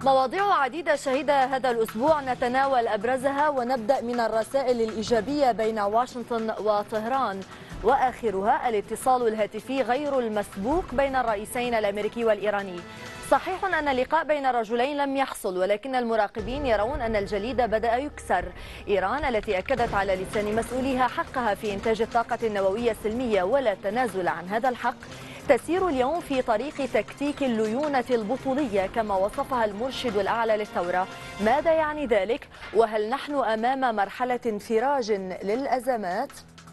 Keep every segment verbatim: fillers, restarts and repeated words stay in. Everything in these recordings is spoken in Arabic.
مواضيع عديدة شهدها هذا الأسبوع، نتناول أبرزها ونبدأ من الرسائل الإيجابية بين واشنطن وطهران، وآخرها الاتصال الهاتفي غير المسبوق بين الرئيسين الأمريكي والإيراني. صحيح أن اللقاء بين الرجلين لم يحصل، ولكن المراقبين يرون أن الجليد بدأ يكسر. إيران التي أكدت على لسان مسؤوليها حقها في إنتاج الطاقة النووية السلمية ولا تنازل عن هذا الحق، تسير اليوم في طريق تكتيك الليونة البطولية كما وصفها المرشد الأعلى للثورة. ماذا يعني ذلك؟ وهل نحن أمام مرحلة انفراج للأزمات؟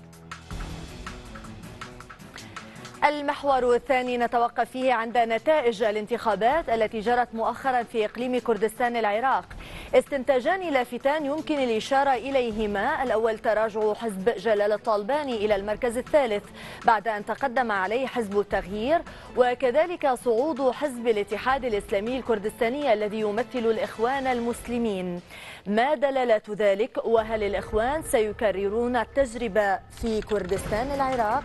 المحور الثاني نتوقف فيه عند نتائج الانتخابات التي جرت مؤخرا في إقليم كردستان العراق. استنتاجان لافتان يمكن الإشارة إليهما: الأول تراجع حزب جلال الطالباني إلى المركز الثالث بعد أن تقدم عليه حزب التغيير، وكذلك صعود حزب الاتحاد الإسلامي الكردستاني الذي يمثل الإخوان المسلمين. ما دلالة ذلك؟ وهل الإخوان سيكررون التجربة في كردستان العراق؟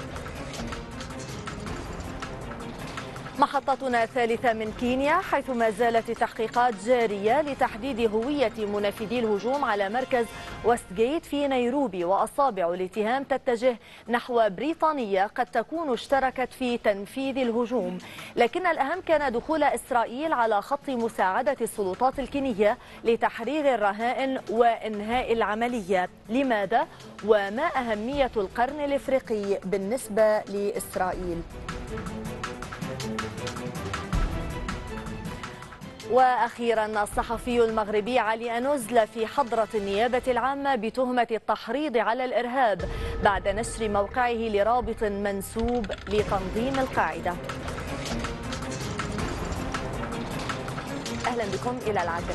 محطتنا الثالثة من كينيا، حيث ما زالت التحقيقات جارية لتحديد هوية منفذي الهجوم على مركز وستجيت في نيروبي، وأصابع الاتهام تتجه نحو بريطانيا قد تكون اشتركت في تنفيذ الهجوم. لكن الأهم كان دخول إسرائيل على خط مساعدة السلطات الكينية لتحرير الرهائن وإنهاء العملية. لماذا؟ وما أهمية القرن الإفريقي بالنسبة لإسرائيل؟ وأخيرا، الصحفي المغربي علي أنوزل في حضرة النيابة العامة بتهمة التحريض على الإرهاب بعد نشر موقعه لرابط منسوب لتنظيم القاعدة. أهلا بكم إلى العجل.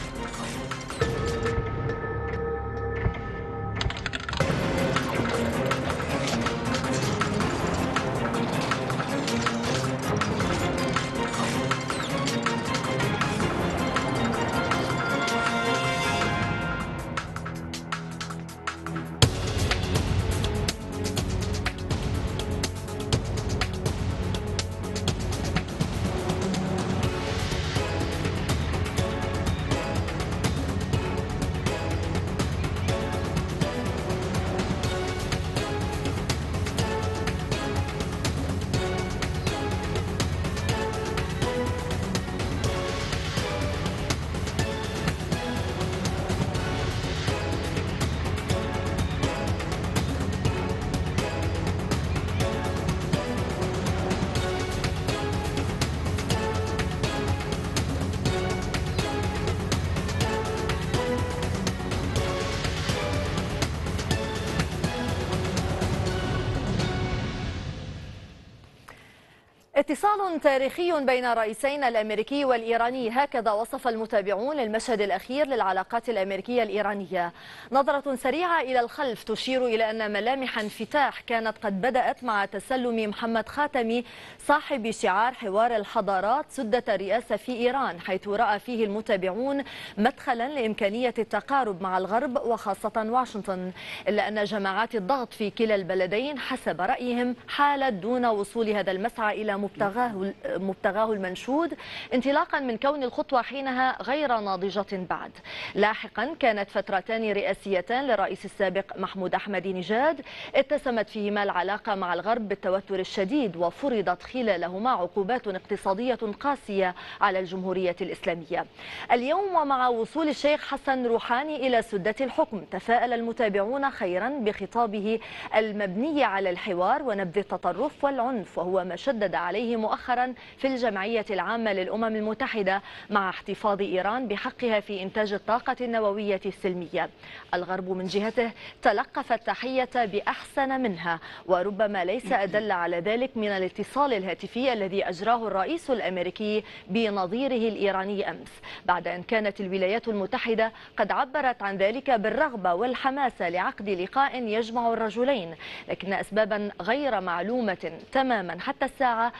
اتصال تاريخي بين الرئيسين الأمريكي والإيراني، هكذا وصف المتابعون للمشهد الأخير للعلاقات الأمريكية الإيرانية. نظرة سريعة إلى الخلف تشير إلى أن ملامح انفتاح كانت قد بدأت مع تسلم محمد خاتمي صاحب شعار حوار الحضارات سدة الرئاسة في إيران، حيث رأى فيه المتابعون مدخلا لإمكانية التقارب مع الغرب وخاصة واشنطن، إلا أن جماعات الضغط في كلا البلدين حسب رأيهم حالت دون وصول هذا المسعى إلى مبتغاه مبتغاه المنشود، انطلاقا من كون الخطوة حينها غير ناضجة بعد. لاحقا كانت فترتان رئاسيتان للرئيس السابق محمود أحمدي نجاد اتسمت فيهما العلاقة مع الغرب بالتوتر الشديد، وفرضت خلالهما عقوبات اقتصادية قاسية على الجمهورية الإسلامية. اليوم ومع وصول الشيخ حسن روحاني إلى سدة الحكم، تفاءل المتابعون خيرا بخطابه المبني على الحوار ونبذ التطرف والعنف، وهو ما شدد عليه مؤخرا في الجمعية العامة للأمم المتحدة مع احتفاظ إيران بحقها في إنتاج الطاقة النووية السلمية. الغرب من جهته تلقف التحية بأحسن منها، وربما ليس أدل على ذلك من الاتصال الهاتفي الذي أجراه الرئيس الأمريكي بنظيره الإيراني أمس، بعد أن كانت الولايات المتحدة قد عبرت عن ذلك بالرغبة والحماسة لعقد لقاء يجمع الرجلين، لكن أسبابا غير معلومة تماما حتى الساعة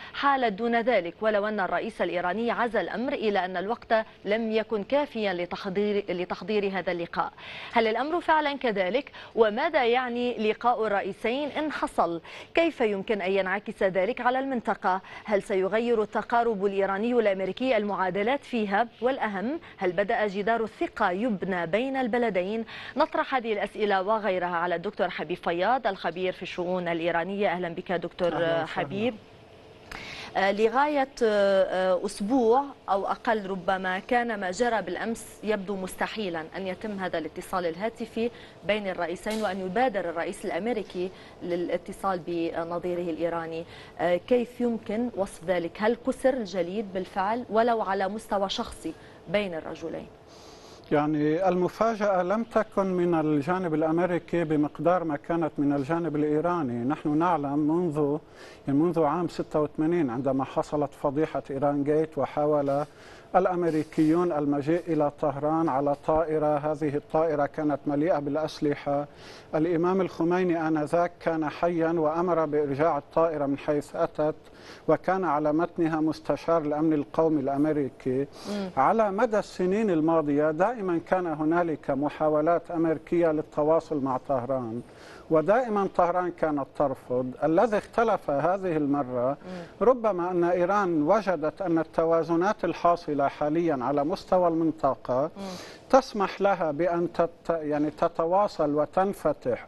حالت دون ذلك، ولو أن الرئيس الإيراني عزى الأمر إلى أن الوقت لم يكن كافيا لتحضير, لتحضير هذا اللقاء. هل الأمر فعلا كذلك؟ وماذا يعني لقاء الرئيسين إن حصل؟ كيف يمكن أن ينعكس ذلك على المنطقة؟ هل سيغير التقارب الإيراني الأمريكي المعادلات فيها؟ والأهم، هل بدأ جدار الثقة يبنى بين البلدين؟ نطرح هذه الأسئلة وغيرها على الدكتور حبيب فياض الخبير في الشؤون الإيرانية. أهلا بك دكتور حبيب. لغاية أسبوع أو أقل ربما كان ما جرى بالأمس يبدو مستحيلا أن يتم هذا الاتصال الهاتفي بين الرئيسين وأن يبادر الرئيس الأمريكي للاتصال بنظيره الإيراني. كيف يمكن وصف ذلك؟ هل كسر الجليد بالفعل ولو على مستوى شخصي بين الرجلين؟ يعني المفاجأة لم تكن من الجانب الأمريكي بمقدار ما كانت من الجانب الإيراني. نحن نعلم منذ يعني منذ عام ستة وثمانين عندما حصلت فضيحة إيران جيت وحاول الأمريكيون المجيء إلى طهران على طائرة، هذه الطائرة كانت مليئة بالأسلحة. الإمام الخميني آنذاك كان حيا وأمر بإرجاع الطائرة من حيث أتت، وكان على متنها مستشار الأمن القومي الأمريكي. م. على مدى السنين الماضية دائما كان هنالك محاولات أمريكية للتواصل مع طهران، ودائما طهران كانت ترفض. الذي اختلف هذه المرة ربما أن إيران وجدت أن التوازنات الحاصلة حاليا على مستوى المنطقة تسمح لها بأن تت يعني تتواصل وتنفتح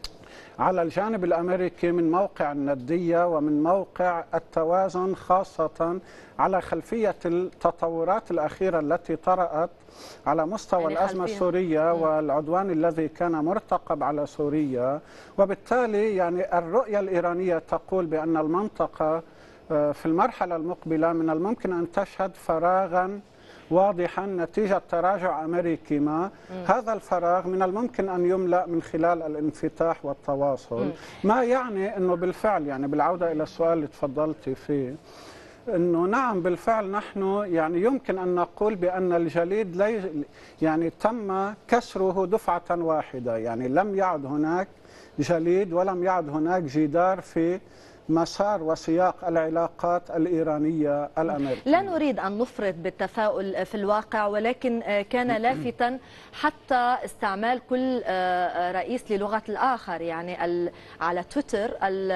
على الجانب الأمريكي من موقع الندية ومن موقع التوازن، خاصة على خلفية التطورات الأخيرة التي طرأت على مستوى يعني الأزمة السورية والعدوان الذي كان مرتقب على سوريا. وبالتالي يعني الرؤية الإيرانية تقول بأن المنطقة في المرحلة المقبلة من الممكن أن تشهد فراغا واضحا نتيجة تراجع أمريكي ما. م. هذا الفراغ من الممكن أن يملأ من خلال الانفتاح والتواصل. م. ما يعني أنه بالفعل يعني بالعودة إلى السؤال اللي تفضلتي فيه، أنه نعم بالفعل نحن يعني يمكن أن نقول بأن الجليد لي يعني تم كسره دفعة واحدة، يعني لم يعد هناك جليد ولم يعد هناك جدار في مسار وسياق العلاقات الإيرانية الأمريكية. لا نريد أن نفرط بالتفاؤل في الواقع، ولكن كان لافتا حتى استعمال كل رئيس للغة الآخر. يعني على تويتر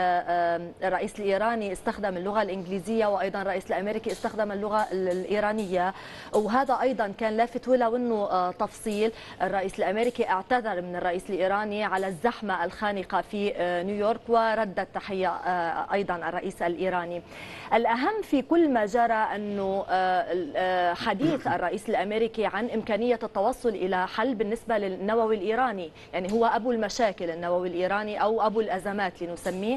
الرئيس الإيراني استخدم اللغة الإنجليزية، وأيضا الرئيس الأمريكي استخدم اللغة الإيرانية، وهذا أيضا كان لافت. ولو أنه تفصيل، الرئيس الأمريكي اعتذر من الرئيس الإيراني على الزحمة الخانقة في نيويورك ورد التحية أيضا الرئيس الإيراني. الأهم في كل ما جرى أنه حديث الرئيس الأمريكي عن إمكانية التوصل إلى حل بالنسبة للنووي الإيراني، يعني هو أبو المشاكل النووي الإيراني أو أبو الأزمات لنسميه،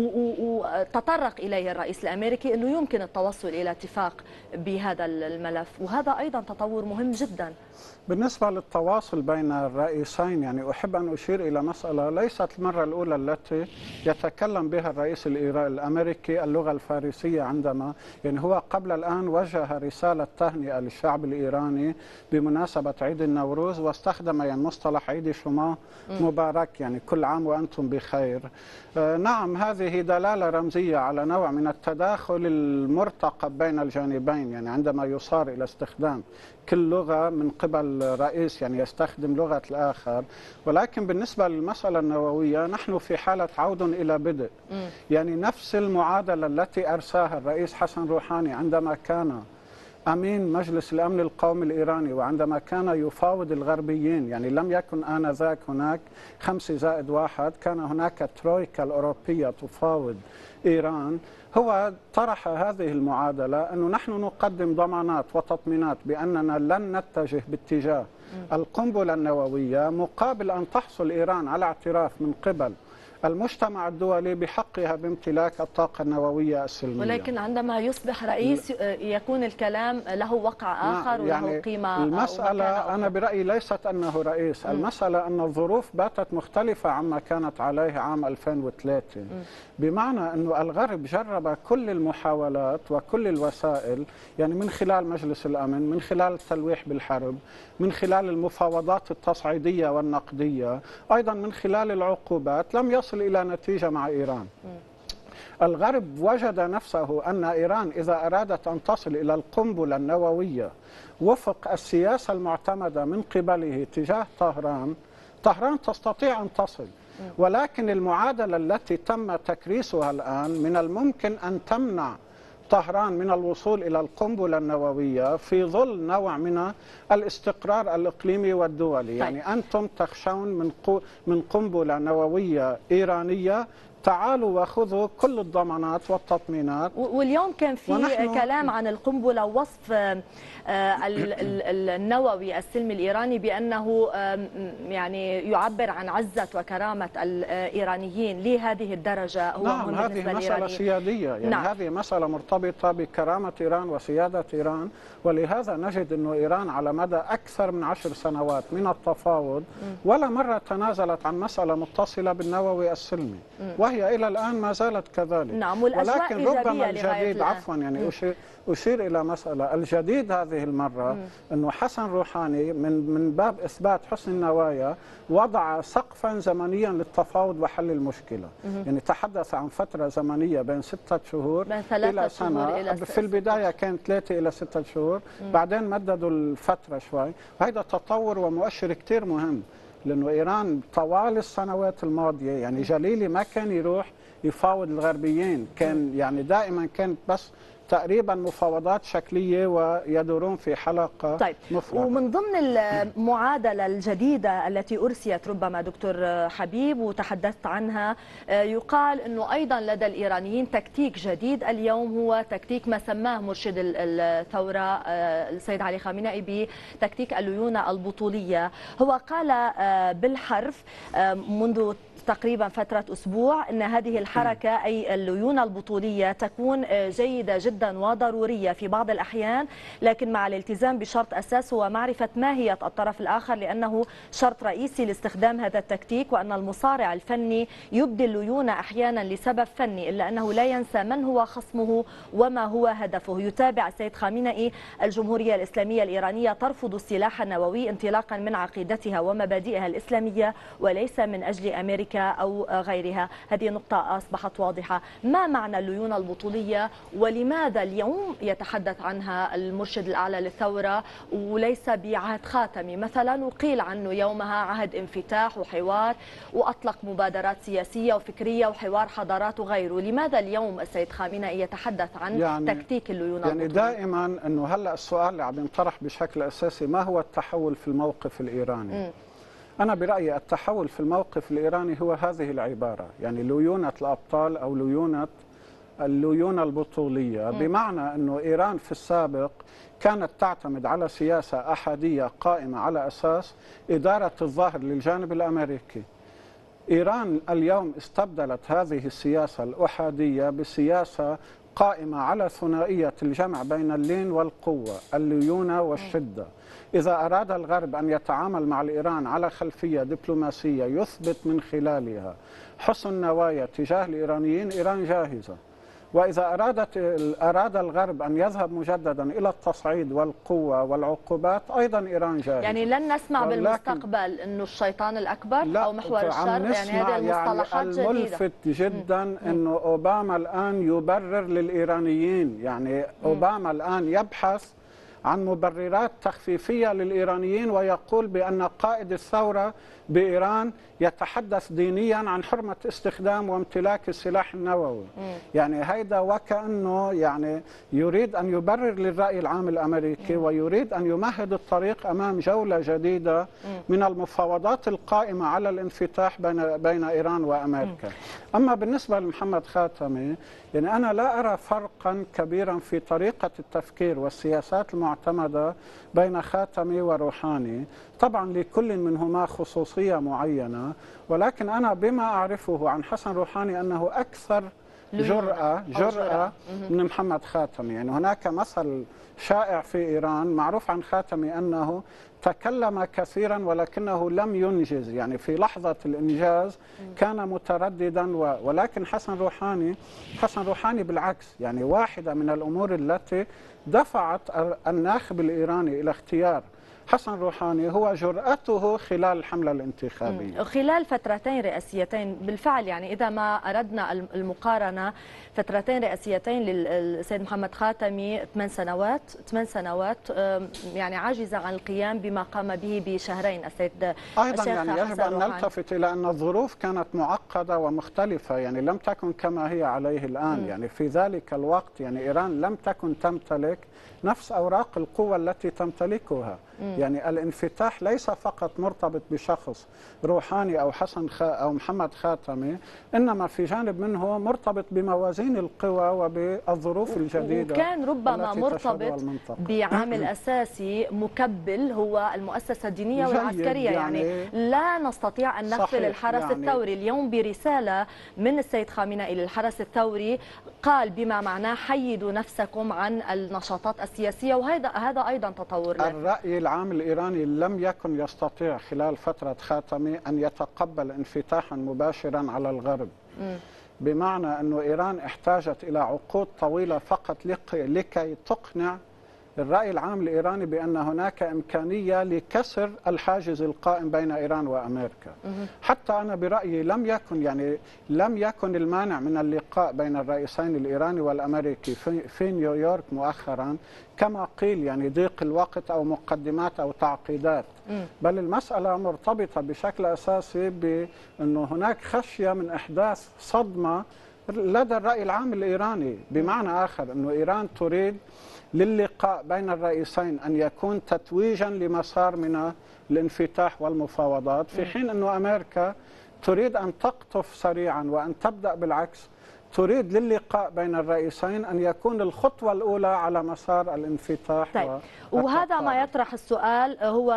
وتطرق إليه الرئيس الأمريكي أنه يمكن التوصل إلى اتفاق بهذا الملف، وهذا أيضا تطور مهم جدا. بالنسبة للتواصل بين الرئيسين، يعني أحب أن أشير إلى مسألة ليست المرة الأولى التي يتكلم بها الرئيس الأمريكي اللغة الفارسية، عندما يعني هو قبل الآن وجه رسالة تهنئة للشعب الإيراني بمناسبة عيد النوروز، واستخدم يعني مصطلح عيد شما مبارك، يعني كل عام وأنتم بخير. آه نعم، هذه دلالة رمزية على نوع من التداخل المرتقب بين الجانبين، يعني عندما يصار إلى استخدام كل لغة من قبل رئيس يعني يستخدم لغة الآخر. ولكن بالنسبة للمسألة النووية نحن في حالة عود إلى بدء، يعني نفس المعادلة التي أرساها الرئيس حسن روحاني عندما كان أمين مجلس الأمن القومي الإيراني، وعندما كان يفاوض الغربيين، يعني لم يكن آنذاك هناك خمسة زائد واحد، كان هناك ترويكا الأوروبية تفاوض إيران. هو طرح هذه المعادلة أنه نحن نقدم ضمانات وتطمينات بأننا لن نتجه باتجاه القنبلة النووية مقابل أن تحصل إيران على اعتراف من قبل المجتمع الدولي بحقها بامتلاك الطاقة النووية السلمية. ولكن عندما يصبح رئيس يكون الكلام له وقع آخر وله يعني قيمة. المسألة أنا برأيي ليست أنه رئيس، م. المسألة أن الظروف باتت مختلفة عما كانت عليه عام ألفين وثلاثة، م. بمعنى أنه الغرب جرب كل المحاولات وكل الوسائل، يعني من خلال مجلس الأمن، من خلال التلويح بالحرب، من خلال المفاوضات التصعيدية والنقدية، أيضا من خلال العقوبات، لم يصل إلى نتيجة مع إيران. الغرب وجد نفسه أن إيران إذا أرادت أن تصل إلى القنبلة النووية وفق السياسة المعتمدة من قبله تجاه طهران، طهران تستطيع أن تصل، ولكن المعادلة التي تم تكريسها الآن من الممكن أن تمنع طهران من الوصول إلى القنبلة النووية في ظل نوع من الاستقرار الإقليمي والدولي. يعني أنتم تخشون من من قنبلة نووية إيرانية، تعالوا وخذوا كل الضمانات والتطمينات. واليوم كان في كلام عن القنبلة ووصف النووي السلمي الإيراني بأنه يعني يعبر عن عزة وكرامة الإيرانيين لهذه الدرجة. هو نعم، هذه مسألة سيادية، يعني نعم. هذه مسألة مرتبطة بكرامة إيران وسيادة إيران، ولهذا نجد أن إيران على مدى أكثر من عشر سنوات من التفاوض ولا مرة تنازلت عن مسألة متصلة بالنووي السلمي، وهي إلى الآن ما زالت كذلك. نعم، ولكن ربما الجديد عفوا يعني أشير, أشير إلى مسألة الجديد هذه المرة أنه حسن روحاني من من باب إثبات حسن النوايا وضع سقفا زمنيا للتفاوض وحل المشكلة. يعني تحدث عن فترة زمنية بين ستة شهور إلى سنة، إلى في البداية كانت ثلاثة إلى ستة شهور، مم. بعدين مددوا الفترة شوي، وهذا تطور ومؤشر كتير مهم، لأنه إيران طوال السنوات الماضية يعني جليلي ما كان يروح يفاوض الغربيين، كان يعني دائما كانت بس تقريبا مفاوضات شكلية ويدورون في حلقة طيب مفرغة. ومن ضمن المعادلة الجديدة التي أرسيت ربما دكتور حبيب وتحدثت عنها، يقال أنه أيضا لدى الإيرانيين تكتيك جديد اليوم، هو تكتيك ما سماه مرشد الثورة السيد علي خامنئي بتكتيك الليونة البطولية. هو قال بالحرف منذ تقريبا فترة أسبوع أن هذه الحركة أي الليونة البطولية تكون جيدة جدا وضرورية في بعض الأحيان، لكن مع الالتزام بشرط أساس هو معرفة ماهية الطرف الآخر، لأنه شرط رئيسي لاستخدام هذا التكتيك، وأن المصارع الفني يبدي الليونة أحيانا لسبب فني، إلا أنه لا ينسى من هو خصمه وما هو هدفه. يتابع السيد خامنئي الجمهورية الإسلامية الإيرانية ترفض السلاح النووي انطلاقا من عقيدتها ومبادئها الإسلامية وليس من أجل أمريكا أو غيرها. هذه نقطة أصبحت واضحة. ما معنى الليونة البطولية ولماذا اليوم يتحدث عنها المرشد الأعلى للثورة وليس بعهد خاتمي مثلا، وقيل عنه يومها عهد انفتاح وحوار وأطلق مبادرات سياسية وفكرية وحوار حضارات وغيره؟ لماذا اليوم السيد خامنئي يتحدث عن يعني تكتيك الليونة يعني البطولية؟ دائما أنه هلأ السؤال اللي عم ينطرح بشكل أساسي ما هو التحول في الموقف الإيراني؟ م. أنا برأيي التحول في الموقف الإيراني هو هذه العبارة، يعني ليونة الأبطال أو ليونة الليونة البطولية، بمعنى أنه إيران في السابق كانت تعتمد على سياسة أحادية قائمة على أساس إدارة الظاهر للجانب الأمريكي. إيران اليوم استبدلت هذه السياسة الأحادية بسياسة قائمة على ثنائية الجمع بين اللين والقوة، الليونة والشدة. إذا أراد الغرب أن يتعامل مع الإيران على خلفية دبلوماسية يثبت من خلالها حسن نوايا تجاه الإيرانيين، إيران جاهزة. وإذا أرادت أراد الغرب أن يذهب مجددا إلى التصعيد والقوة والعقوبات، أيضا إيران جاهزة. يعني لن نسمع بالمستقبل أنه الشيطان الأكبر أو محور الشر، يعني هذه المصطلحات جديدة. الملفت جدا أنه أوباما الآن يبرر للإيرانيين، يعني أوباما الآن يبحث عن مبررات تخفيفية للإيرانيين ويقول بأن قائد الثورة بإيران يتحدث دينيا عن حرمة استخدام وامتلاك السلاح النووي. مم. يعني هيدا وكأنه يعني يريد أن يبرر للرأي العام الأمريكي، مم. ويريد أن يمهد الطريق أمام جولة جديدة مم. من المفاوضات القائمة على الانفتاح بين بين إيران وأمريكا. مم. أما بالنسبة لمحمد خاتمي، يعني أنا لا أرى فرقا كبيرا في طريقة التفكير والسياسات المعتمدة بين خاتمي وروحاني. طبعا لكل منهما خصوصية معينة، ولكن أنا بما أعرفه عن حسن روحاني أنه أكثر جرأة جرأة من محمد خاتمي. يعني هناك مثل شائع في إيران معروف عن خاتمي أنه تكلم كثيرا ولكنه لم ينجز، يعني في لحظة الإنجاز كان مترددا. ولكن حسن روحاني حسن روحاني بالعكس، يعني واحدة من الأمور التي دفعت الناخب الإيراني إلى اختيار حسن روحاني هو جرأته خلال الحملة الانتخابية. خلال فترتين رئاسيتين بالفعل، يعني إذا ما أردنا المقارنة، فترتين رئاسيتين للسيد محمد خاتمي ثمان سنوات ثمان سنوات يعني عاجزة عن القيام بما قام به بشهرين السيد أيضا يعني يجب أن نلتفت إلى أن الظروف كانت معقدة ومختلفة، يعني لم تكن كما هي عليه الآن. م. يعني في ذلك الوقت يعني إيران لم تكن تمتلك نفس أوراق القوة التي تمتلكها. م. يعني الانفتاح ليس فقط مرتبط بشخص روحاني أو حسن خ... أو محمد خاتمي، إنما في جانب منه مرتبط بموازين القوى وبالظروف الجديدة، وكان ربما مرتبط بعامل أساسي مكبل هو المؤسسة الدينية والعسكرية. يعني, يعني لا نستطيع أن نغفل الحرس يعني الثوري. اليوم برسالة من السيد خامنئي للحرس الثوري قال بما معناه حيدوا نفسكم عن النشاطات السياسية، وهذا هذا أيضا تطور له. الرأي العام الإيراني لم يكن يستطيع خلال فترة خاتمي أن يتقبل انفتاحا مباشرا على الغرب. م. بمعنى أن إيران احتاجت إلى عقود طويلة فقط لكي تقنع الرأي العام الإيراني بأن هناك إمكانية لكسر الحاجز القائم بين إيران وأمريكا. حتى أنا برأيي لم يكن يعني لم يكن المانع من اللقاء بين الرئيسين الإيراني والأمريكي في, في نيويورك مؤخرا كما قيل، يعني ضيق الوقت أو مقدمات أو تعقيدات، بل المسألة مرتبطة بشكل أساسي بأنه هناك خشية من إحداث صدمة لدى الرأي العام الإيراني. بمعنى آخر أنه إيران تريد للقاء بين الرئيسين أن يكون تتويجا لمسار من الانفتاح والمفاوضات، في حين أن أمريكا تريد أن تقطف سريعا وأن تبدأ بالعكس، تريد للقاء بين الرئيسين أن يكون الخطوة الأولى على مسار الانفتاح. طيب. وهذا ما يطرح السؤال، هو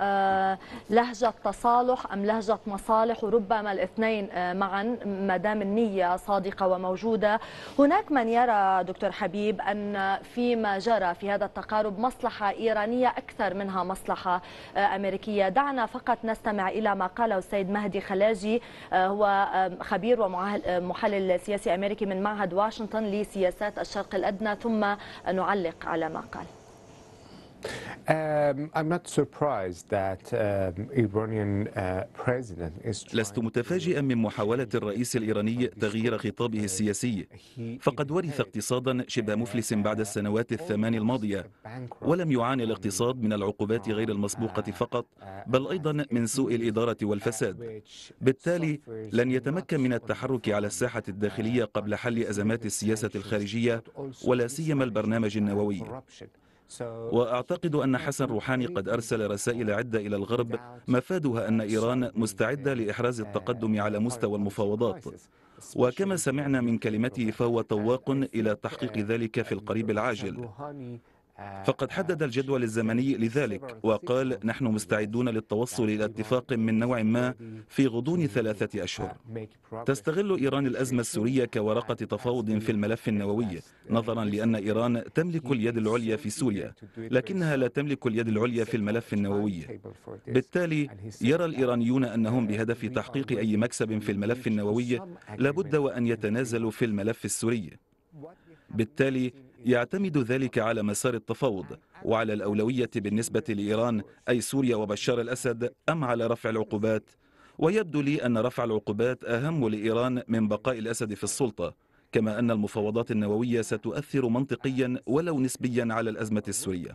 لهجة تصالح أم لهجة مصالح؟ وربما الاثنين معا ما دام النية صادقة وموجودة. هناك من يرى دكتور حبيب أن فيما جرى في هذا التقارب مصلحة إيرانية أكثر منها مصلحة أمريكية. دعنا فقط نستمع إلى ما قاله السيد مهدي خلاجي، هو خبير ومحلل سياسي أمريكي من معهد واشنطن لسياسات الشرق الأدنى، ثم نعلق على ما قال. لست متفاجئا من محاولة الرئيس الإيراني تغيير خطابه السياسي، فقد ورث اقتصادا شبه مفلس بعد السنوات الثمان الماضية، ولم يعاني الاقتصاد من العقوبات غير المسبوقة فقط، بل أيضا من سوء الإدارة والفساد. بالتالي لن يتمكن من التحرك على الساحة الداخلية قبل حل أزمات السياسة الخارجية ولا سيما البرنامج النووي. وأعتقد أن حسن روحاني قد أرسل رسائل عدة إلى الغرب مفادها أن إيران مستعدة لإحراز التقدم على مستوى المفاوضات، وكما سمعنا من كلمته فهو طواق إلى تحقيق ذلك في القريب العاجل. فقد حدد الجدول الزمني لذلك وقال نحن مستعدون للتوصل إلى اتفاق من نوع ما في غضون ثلاثة أشهر. تستغل إيران الأزمة السورية كورقة تفاوض في الملف النووي، نظرا لأن إيران تملك اليد العليا في سوريا لكنها لا تملك اليد العليا في الملف النووي. بالتالي يرى الإيرانيون أنهم بهدف تحقيق أي مكسب في الملف النووي لابد وأن يتنازلوا في الملف السوري. بالتالي يعتمد ذلك على مسار التفاوض وعلى الأولوية بالنسبة لإيران، أي سوريا وبشار الأسد، أم على رفع العقوبات. ويبدو لي أن رفع العقوبات أهم لإيران من بقاء الأسد في السلطة، كما أن المفاوضات النووية ستؤثر منطقيا ولو نسبيا على الأزمة السورية.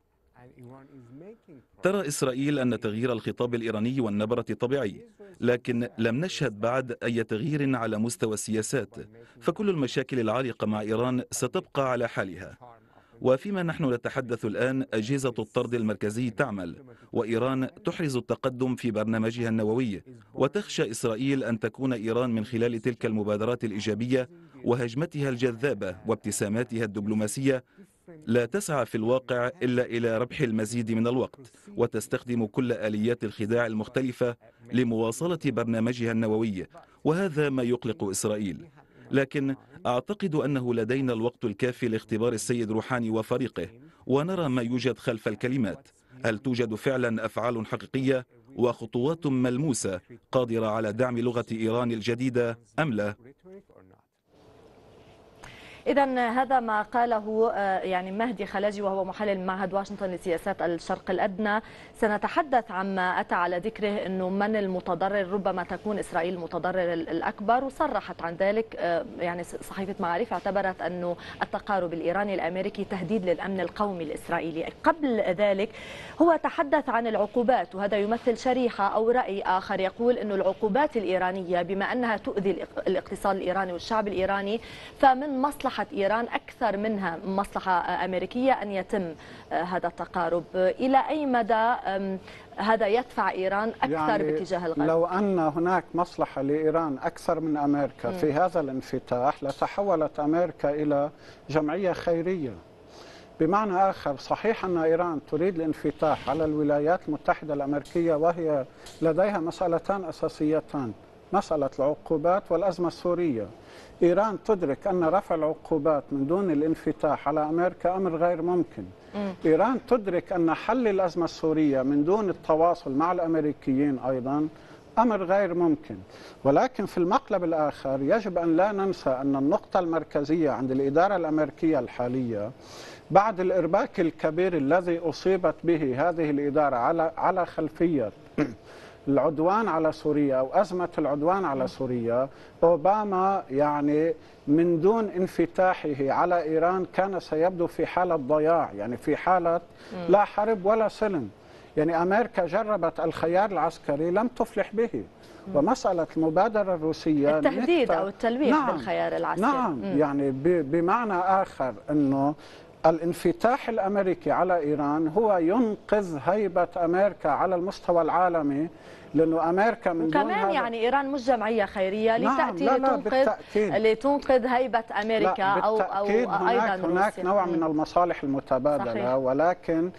ترى إسرائيل أن تغيير الخطاب الإيراني والنبرة طبيعي، لكن لم نشهد بعد أي تغيير على مستوى السياسات، فكل المشاكل العالقة مع إيران ستبقى على حالها. وفيما نحن نتحدث الآن أجهزة الطرد المركزي تعمل، وإيران تحرز التقدم في برنامجها النووي، وتخشى إسرائيل أن تكون إيران من خلال تلك المبادرات الإيجابية وهجمتها الجذابة وابتساماتها الدبلوماسية لا تسعى في الواقع إلا إلى ربح المزيد من الوقت، وتستخدم كل آليات الخداع المختلفة لمواصلة برنامجها النووي، وهذا ما يقلق إسرائيل. لكن أعتقد أنه لدينا الوقت الكافي لاختبار السيد روحاني وفريقه ونرى ما يوجد خلف الكلمات. هل توجد فعلا أفعال حقيقية وخطوات ملموسة قادرة على دعم لغة إيران الجديدة أم لا؟ إذا هذا ما قاله يعني مهدي خلاجي وهو محلل معهد واشنطن لسياسات الشرق الأدنى. سنتحدث عما أتى على ذكره أنه من المتضرر، ربما تكون إسرائيل المتضرر الأكبر، وصرحت عن ذلك. يعني صحيفة معارف اعتبرت أنه التقارب الإيراني الأمريكي تهديد للأمن القومي الإسرائيلي. قبل ذلك هو تحدث عن العقوبات، وهذا يمثل شريحة أو رأي آخر يقول أنه العقوبات الإيرانية بما أنها تؤذي الاقتصاد الإيراني والشعب الإيراني، فمن مصلحة إيران أكثر منها مصلحة أمريكية أن يتم هذا التقارب. إلى أي مدى هذا يدفع إيران أكثر يعني باتجاه الغرب؟ لو أن هناك مصلحة لإيران أكثر من أمريكا م. في هذا الانفتاح لتحولت أمريكا إلى جمعية خيرية. بمعنى آخر، صحيح أن إيران تريد الانفتاح على الولايات المتحدة الأمريكية، وهي لديها مسألتان أساسيتان: مسألة العقوبات والأزمة السورية. إيران تدرك أن رفع العقوبات من دون الانفتاح على أمريكا أمر غير ممكن. م. إيران تدرك أن حل الأزمة السورية من دون التواصل مع الأمريكيين أيضا أمر غير ممكن. ولكن في المقلب الآخر يجب أن لا ننسى أن النقطة المركزية عند الإدارة الأمريكية الحالية بعد الإرباك الكبير الذي أصيبت به هذه الإدارة على على خلفية العدوان على سوريا أو أزمة العدوان على سوريا، أوباما يعني من دون انفتاحه على إيران كان سيبدو في حالة ضياع، يعني في حالة لا حرب ولا سلم. يعني أمريكا جربت الخيار العسكري لم تفلح به، ومسألة المبادرة الروسية التهديد أو التلويح نعم بالخيار العسكري. نعم م. يعني بمعنى آخر أنه الانفتاح الأمريكي على إيران هو ينقذ هيبة أمريكا على المستوى العالمي، لأنه أمريكا من دون وكمان يعني إيران مش جمعية خيرية لتأتي نعم لا لا لتنقذ لتنقذ هيبة أمريكا أو أو هناك أيضا هناك نوع من المصالح المتبادلة. صحيح. ولكن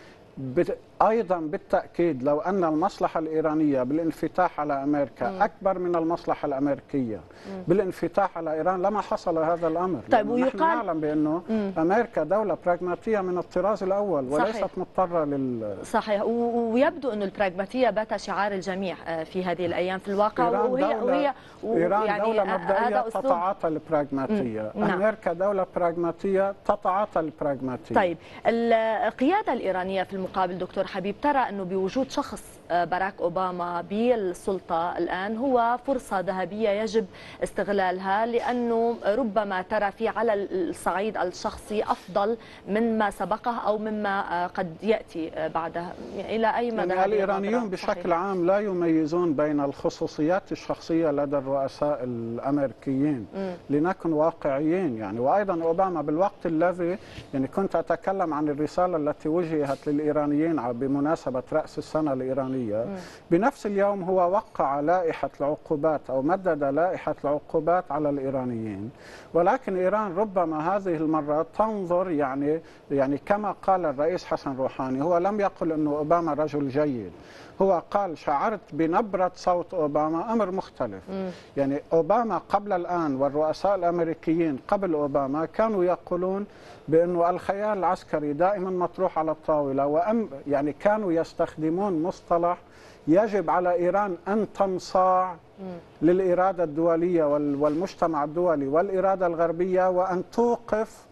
أيضا بالتأكيد لو أن المصلحة الإيرانية بالانفتاح على أمريكا م. أكبر من المصلحة الأمريكية م. بالانفتاح على إيران لما حصل هذا الأمر. طيب نحن نعلم بأنه م. أمريكا دولة براغماتية من الطراز الأول وليست صحيح. مضطرة لل صحيح. ويبدو أن البراغماتية بات شعار الجميع في هذه الأيام في الواقع. إيران وهي دولة وهي إيران يعني دولة مبدئية تتعاطى البراغماتية. نعم. أمريكا دولة براغماتية تتعاطى البراغماتية. طيب القيادة الإيرانية في المقابل دكتور حبيب ترى أنه بوجود شخص باراك أوباما بالسلطة الآن هو فرصة ذهبية يجب استغلالها، لأنه ربما ترى في على الصعيد الشخصي أفضل مما سبقه أو مما قد يأتي بعدها. إلى أي مدى؟ يعني الإيرانيون بشكل عام لا يميزون بين الخصوصيات الشخصية لدى الرؤساء الأمريكيين م. لنكن واقعيين يعني. وأيضا أوباما بالوقت الذي يعني كنت أتكلم عن الرسالة التي وجهت للإيرانيين بمناسبة رأس السنة الإيرانية م. بنفس اليوم هو وقع لائحة العقوبات أو مدد لائحة العقوبات على الإيرانيين. ولكن إيران ربما هذه المرة تنظر يعني يعني كما قال الرئيس حسن روحاني، هو لم يقل أنه أوباما رجل جيد، هو قال شعرت بنبرة صوت أوباما أمر مختلف. م. يعني أوباما قبل الآن والرؤساء الأمريكيين قبل أوباما كانوا يقولون بأنه الخيار العسكري دائما مطروح على الطاولة، وأم يعني كانوا يستخدمون مصطلح يجب على إيران أن تنصاع للإرادة الدولية والمجتمع الدولي والإرادة الغربية، وأن توقف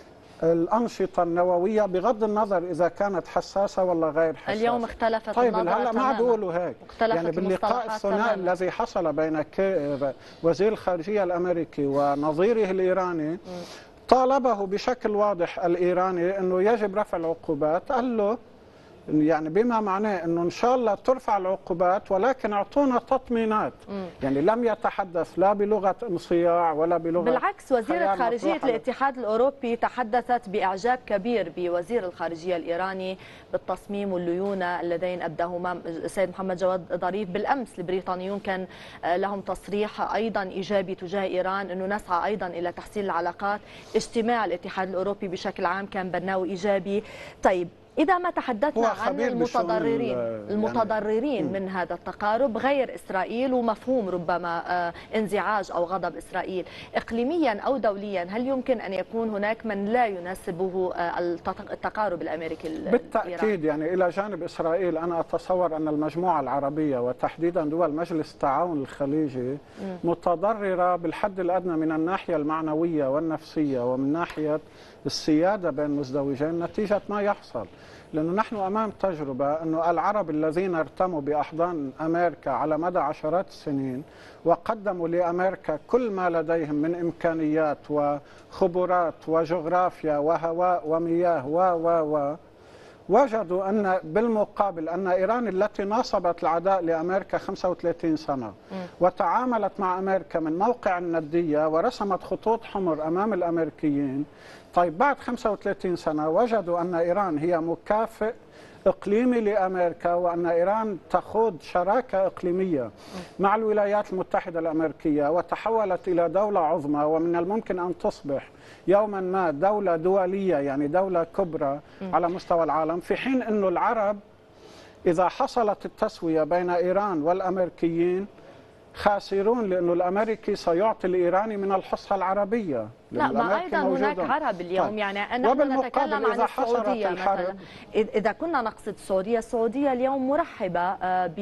الأنشطة النووية بغض النظر إذا كانت حساسة ولا غير حساسة. اليوم اختلفت طيب النظرة هلا ما بيقولوا هيك يعني. باللقاء الثنائي الذي حصل بين وزير الخارجية الأمريكي ونظيره الإيراني م. طالبه بشكل واضح الإيراني أنه يجب رفع العقوبات، قال له يعني بما معناه أنه إن شاء الله ترفع العقوبات ولكن أعطونا تطمينات. م. يعني لم يتحدث لا بلغة انصياع ولا بلغة. بالعكس وزيرة خارجية الاتحاد الأوروبي تحدثت بإعجاب كبير بوزير الخارجية الإيراني بالتصميم والليونة اللذين أبداهما السيد محمد جواد ظريف. بالأمس البريطانيون كان لهم تصريح أيضا إيجابي تجاه إيران أنه نسعى أيضا إلى تحسين العلاقات. اجتماع الاتحاد الأوروبي بشكل عام كان بناء إيجابي. طيب إذا ما تحدثنا عن المتضررين يعني المتضررين من هذا التقارب غير إسرائيل ومفهوم ربما انزعاج أو غضب إسرائيل، إقليميا أو دوليا هل يمكن أن يكون هناك من لا يناسبه التقارب الأمريكي الإيراني؟ بالتأكيد، يعني إلى جانب إسرائيل أنا أتصور أن المجموعة العربية وتحديدا دول مجلس التعاون الخليجي متضررة بالحد الأدنى من الناحية المعنوية والنفسية ومن ناحية السيادة بين مزدوجين نتيجة ما يحصل. لأنه نحن أمام تجربة أنه العرب الذين ارتموا بأحضان أمريكا على مدى عشرات السنين وقدموا لأمريكا كل ما لديهم من إمكانيات وخبرات وجغرافيا وهواء ومياه و و و وجدوا أن بالمقابل أن إيران التي ناصبت العداء لأمريكا خمسة وثلاثين سنة وتعاملت مع أمريكا من موقع الندية ورسمت خطوط حمر أمام الأمريكيين، طيب بعد خمسة وثلاثين سنة وجدوا أن إيران هي مكافئ إقليمي لأمريكا وأن إيران تخوض شراكة إقليمية مع الولايات المتحدة الأمريكية وتحولت إلى دولة عظمى ومن الممكن أن تصبح يوما ما دولة دولية، يعني دولة كبرى على مستوى العالم، في حين أن العرب إذا حصلت التسوية بين إيران والأمريكيين خاسرون، لأنه الأمريكي سيعطي الإيراني من الحصة العربية. لا، ما أيضا هناك عرب اليوم. طيب. يعني نحن نتكلم عن السعودية مثلا، إذا كنا نقصد السعودية، السعودية اليوم مرحبة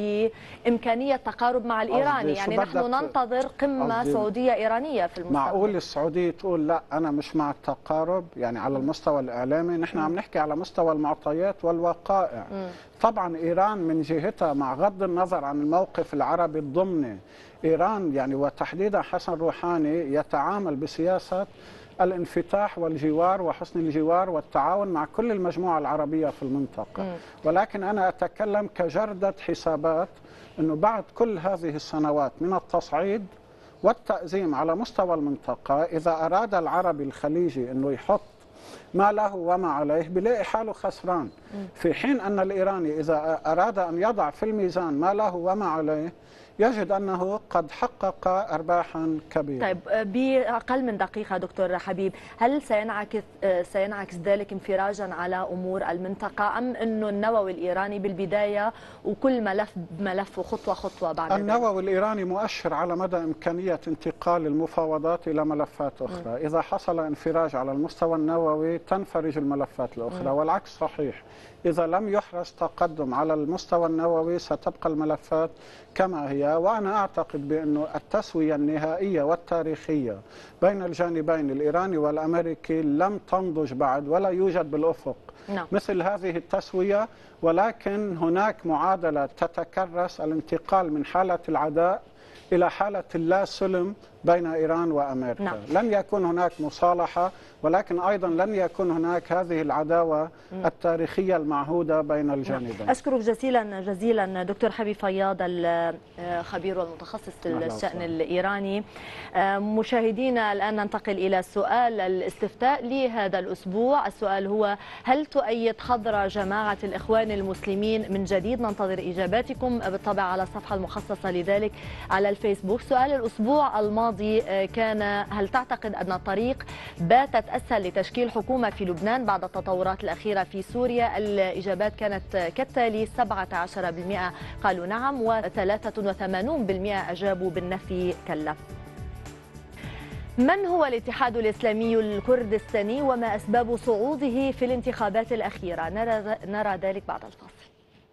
بإمكانية تقارب مع الإيراني، يعني نحن ننتظر قمة سعودية إيرانية في المستقبل. معقول السعودية تقول لا أنا مش مع التقارب يعني على المستوى الإعلامي؟ نحن عم نحكي على مستوى المعطيات والوقائع. م. طبعا إيران من جهتها مع غض النظر عن الموقف العربي الضمني، إيران يعني وتحديدا حسن روحاني يتعامل بسياسة الانفتاح والجوار وحسن الجوار والتعاون مع كل المجموعة العربية في المنطقة. م. ولكن أنا أتكلم كجردة حسابات أنه بعد كل هذه السنوات من التصعيد والتأزيم على مستوى المنطقة، إذا أراد العربي الخليجي أنه يحط ما له وما عليه بلاقي حاله خسران، في حين أن الإيراني إذا أراد أن يضع في الميزان ما له وما عليه يجد أنه قد حقق أرباحا كبيرة. طيب بأقل من دقيقة دكتور حبيب، هل سينعكس سينعكس ذلك انفراجا على أمور المنطقة، أم أنه النووي الإيراني بالبداية وكل ملف بملف وخطوة خطوة بعد ذلك؟ النووي الإيراني مؤشر على مدى إمكانية انتقال المفاوضات إلى ملفات أخرى. م. إذا حصل انفراج على المستوى النووي تنفرج الملفات الأخرى، م. والعكس صحيح. إذا لم يحرز تقدم على المستوى النووي ستبقى الملفات كما هي. وأنا أعتقد بأن التسوية النهائية والتاريخية بين الجانبين الإيراني والأمريكي لم تنضج بعد ولا يوجد بالأفق نعم. مثل هذه التسوية، ولكن هناك معادلة تتكرس، الانتقال من حالة العداء إلى حالة اللا سلم بين إيران وأمريكا. نعم. لن يكون هناك مصالحة، ولكن أيضا لن يكون هناك هذه العداوة م. التاريخية المعهودة بين الجانبين. نعم. أشكرك جزيلا جزيلا دكتور حبيب فياض الخبير والمتخصص في الشأن الإيراني. مشاهدينا الآن ننتقل إلى سؤال الاستفتاء لهذا الأسبوع. السؤال هو: هل تؤيد خضر جماعة الإخوان المسلمين من جديد؟ ننتظر إجاباتكم بالطبع على الصفحة المخصصة لذلك على الفيسبوك. سؤال الأسبوع الماضي كان: هل تعتقد أن الطريق باتت أسهل لتشكيل حكومة في لبنان بعد التطورات الأخيرة في سوريا؟ الإجابات كانت كالتالي: سبعة عشر بالمئة قالوا نعم، وثلاثة وثمانين بالمئة أجابوا بالنفي كلا. من هو الاتحاد الإسلامي الكردستاني وما أسباب صعوده في الانتخابات الأخيرة؟ نرى, نرى ذلك بعد الفاصل.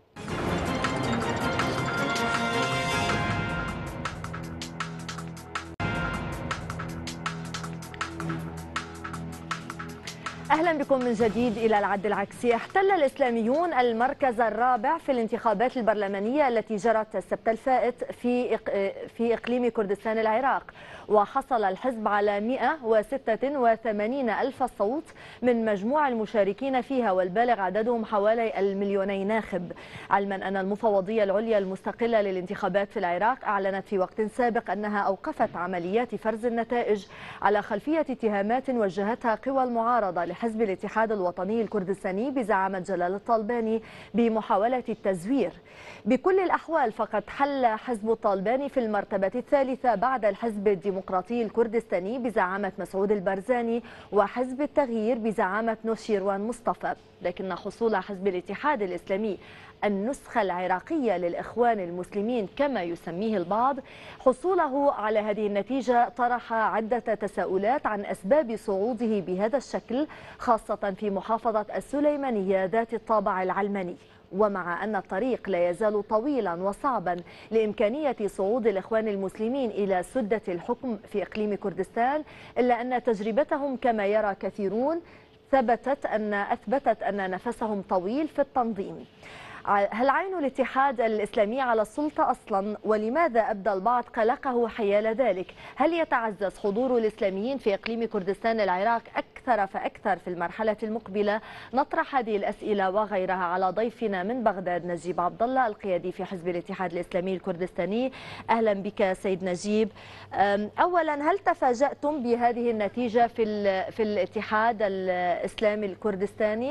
أهلا بكم من جديد إلى العد العكسي. احتل الإسلاميون المركز الرابع في الانتخابات البرلمانية التي جرت السبت الفائت في في إقليم كردستان العراق، وحصل الحزب على مئة وستة وثمانين ألف صوت من مجموع المشاركين فيها، والبالغ عددهم حوالي المليوني ناخب، علما أن المفوضية العليا المستقلة للانتخابات في العراق أعلنت في وقت سابق أنها أوقفت عمليات فرز النتائج على خلفية اتهامات وجهتها قوى المعارضة حزب الاتحاد الوطني الكردستاني بزعامة جلال الطالباني بمحاولة التزوير. بكل الأحوال فقد حل حزب الطالباني في المرتبة الثالثة بعد الحزب الديمقراطي الكردستاني بزعامة مسعود البرزاني وحزب التغيير بزعامة نوشيروان مصطفى، لكن حصول حزب الاتحاد الإسلامي النسخة العراقية للإخوان المسلمين كما يسميه البعض، حصوله على هذه النتيجة طرح عدة تساؤلات عن أسباب صعوده بهذا الشكل، خاصة في محافظة السليمانية ذات الطابع العلماني. ومع أن الطريق لا يزال طويلا وصعبا لإمكانية صعود الإخوان المسلمين إلى سدة الحكم في إقليم كردستان، إلا أن تجربتهم كما يرى كثيرون ثبتت أن أثبتت أن نفسهم طويل في التنظيم. هل عين الاتحاد الإسلامي على السلطة أصلا؟ ولماذا أبدى البعض قلقه حيال ذلك؟ هل يتعزز حضور الإسلاميين في إقليم كردستان العراق أكثر فأكثر في المرحلة المقبلة؟ نطرح هذه الأسئلة وغيرها على ضيفنا من بغداد نجيب عبد الله القيادي في حزب الاتحاد الإسلامي الكردستاني. أهلا بك سيد نجيب. أولا، هل تفاجأتم بهذه النتيجة في في الاتحاد الإسلامي الكردستاني؟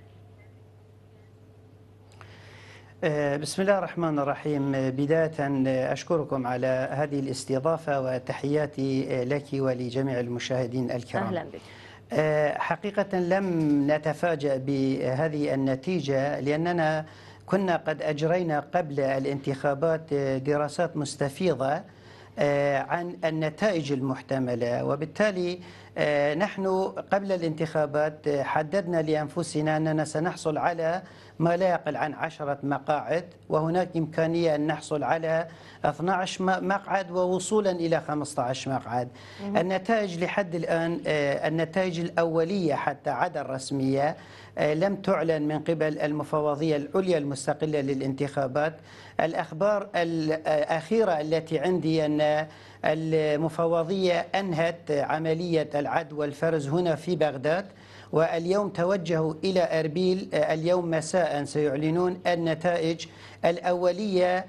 بسم الله الرحمن الرحيم. بداية أشكركم على هذه الاستضافة وتحياتي لك ولجميع المشاهدين الكرام. أهلا بك. حقيقة لم نتفاجأ بهذه النتيجة لأننا كنا قد أجرينا قبل الانتخابات دراسات مستفيضة عن النتائج المحتملة، وبالتالي نحن قبل الانتخابات حددنا لأنفسنا أننا سنحصل على ما لا يقل عن عشرة مقاعد، وهناك إمكانية أن نحصل على اثني عشر مقعد ووصولا إلى خمسة عشر مقعد. النتائج لحد الآن النتائج الأولية حتى عدا الرسمية لم تعلن من قبل المفوضية العليا المستقلة للانتخابات. الأخبار الأخيرة التي عندي أن المفوضية أنهت عملية العد والفرز هنا في بغداد، واليوم توجهوا إلى أربيل. اليوم مساء سيعلنون النتائج الأولية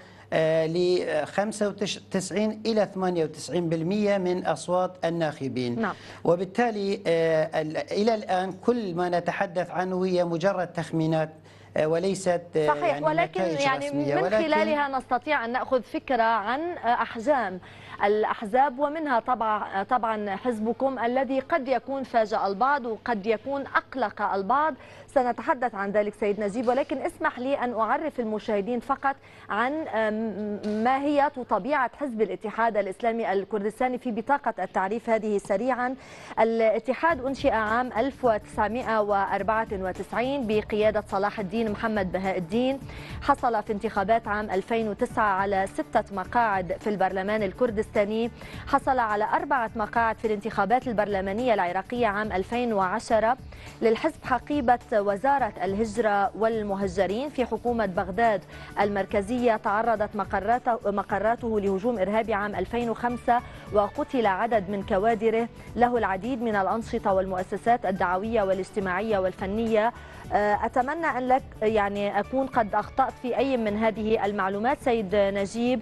ل خمسة وتسعين إلى ثمانية وتسعين بالمئة من أصوات الناخبين. نعم. وبالتالي إلى الآن كل ما نتحدث عنه هي مجرد تخمينات وليست صحيح، يعني ولكن يعني من ولكن خلالها نستطيع أن نأخذ فكرة عن أحجام الأحزاب، ومنها طبعا طبعا حزبكم الذي قد يكون فاجأ البعض وقد يكون أقلق البعض. سنتحدث عن ذلك سيد نجيب، ولكن اسمح لي أن أعرف المشاهدين فقط عن ماهية وطبيعة حزب الاتحاد الإسلامي الكردستاني في بطاقة التعريف هذه سريعا. الاتحاد أنشئ عام ألف وتسعمئة وأربعة وتسعين بقيادة صلاح الدين محمد بهاء الدين. حصل في انتخابات عام ألفين وتسعة على ستة مقاعد في البرلمان الكردستاني. حصل على أربعة مقاعد في الانتخابات البرلمانية العراقية عام ألفين وعشرة. للحزب حقيبة وزارة الهجرة والمهجرين في حكومة بغداد المركزية. تعرضت مقراته, مقراته لهجوم إرهابي عام ألفين وخمسة وقتل عدد من كوادره. له العديد من الأنشطة والمؤسسات الدعوية والاجتماعية والفنية. أتمنى أن لك يعني أكون قد أخطأت في أي من هذه المعلومات سيد نجيب.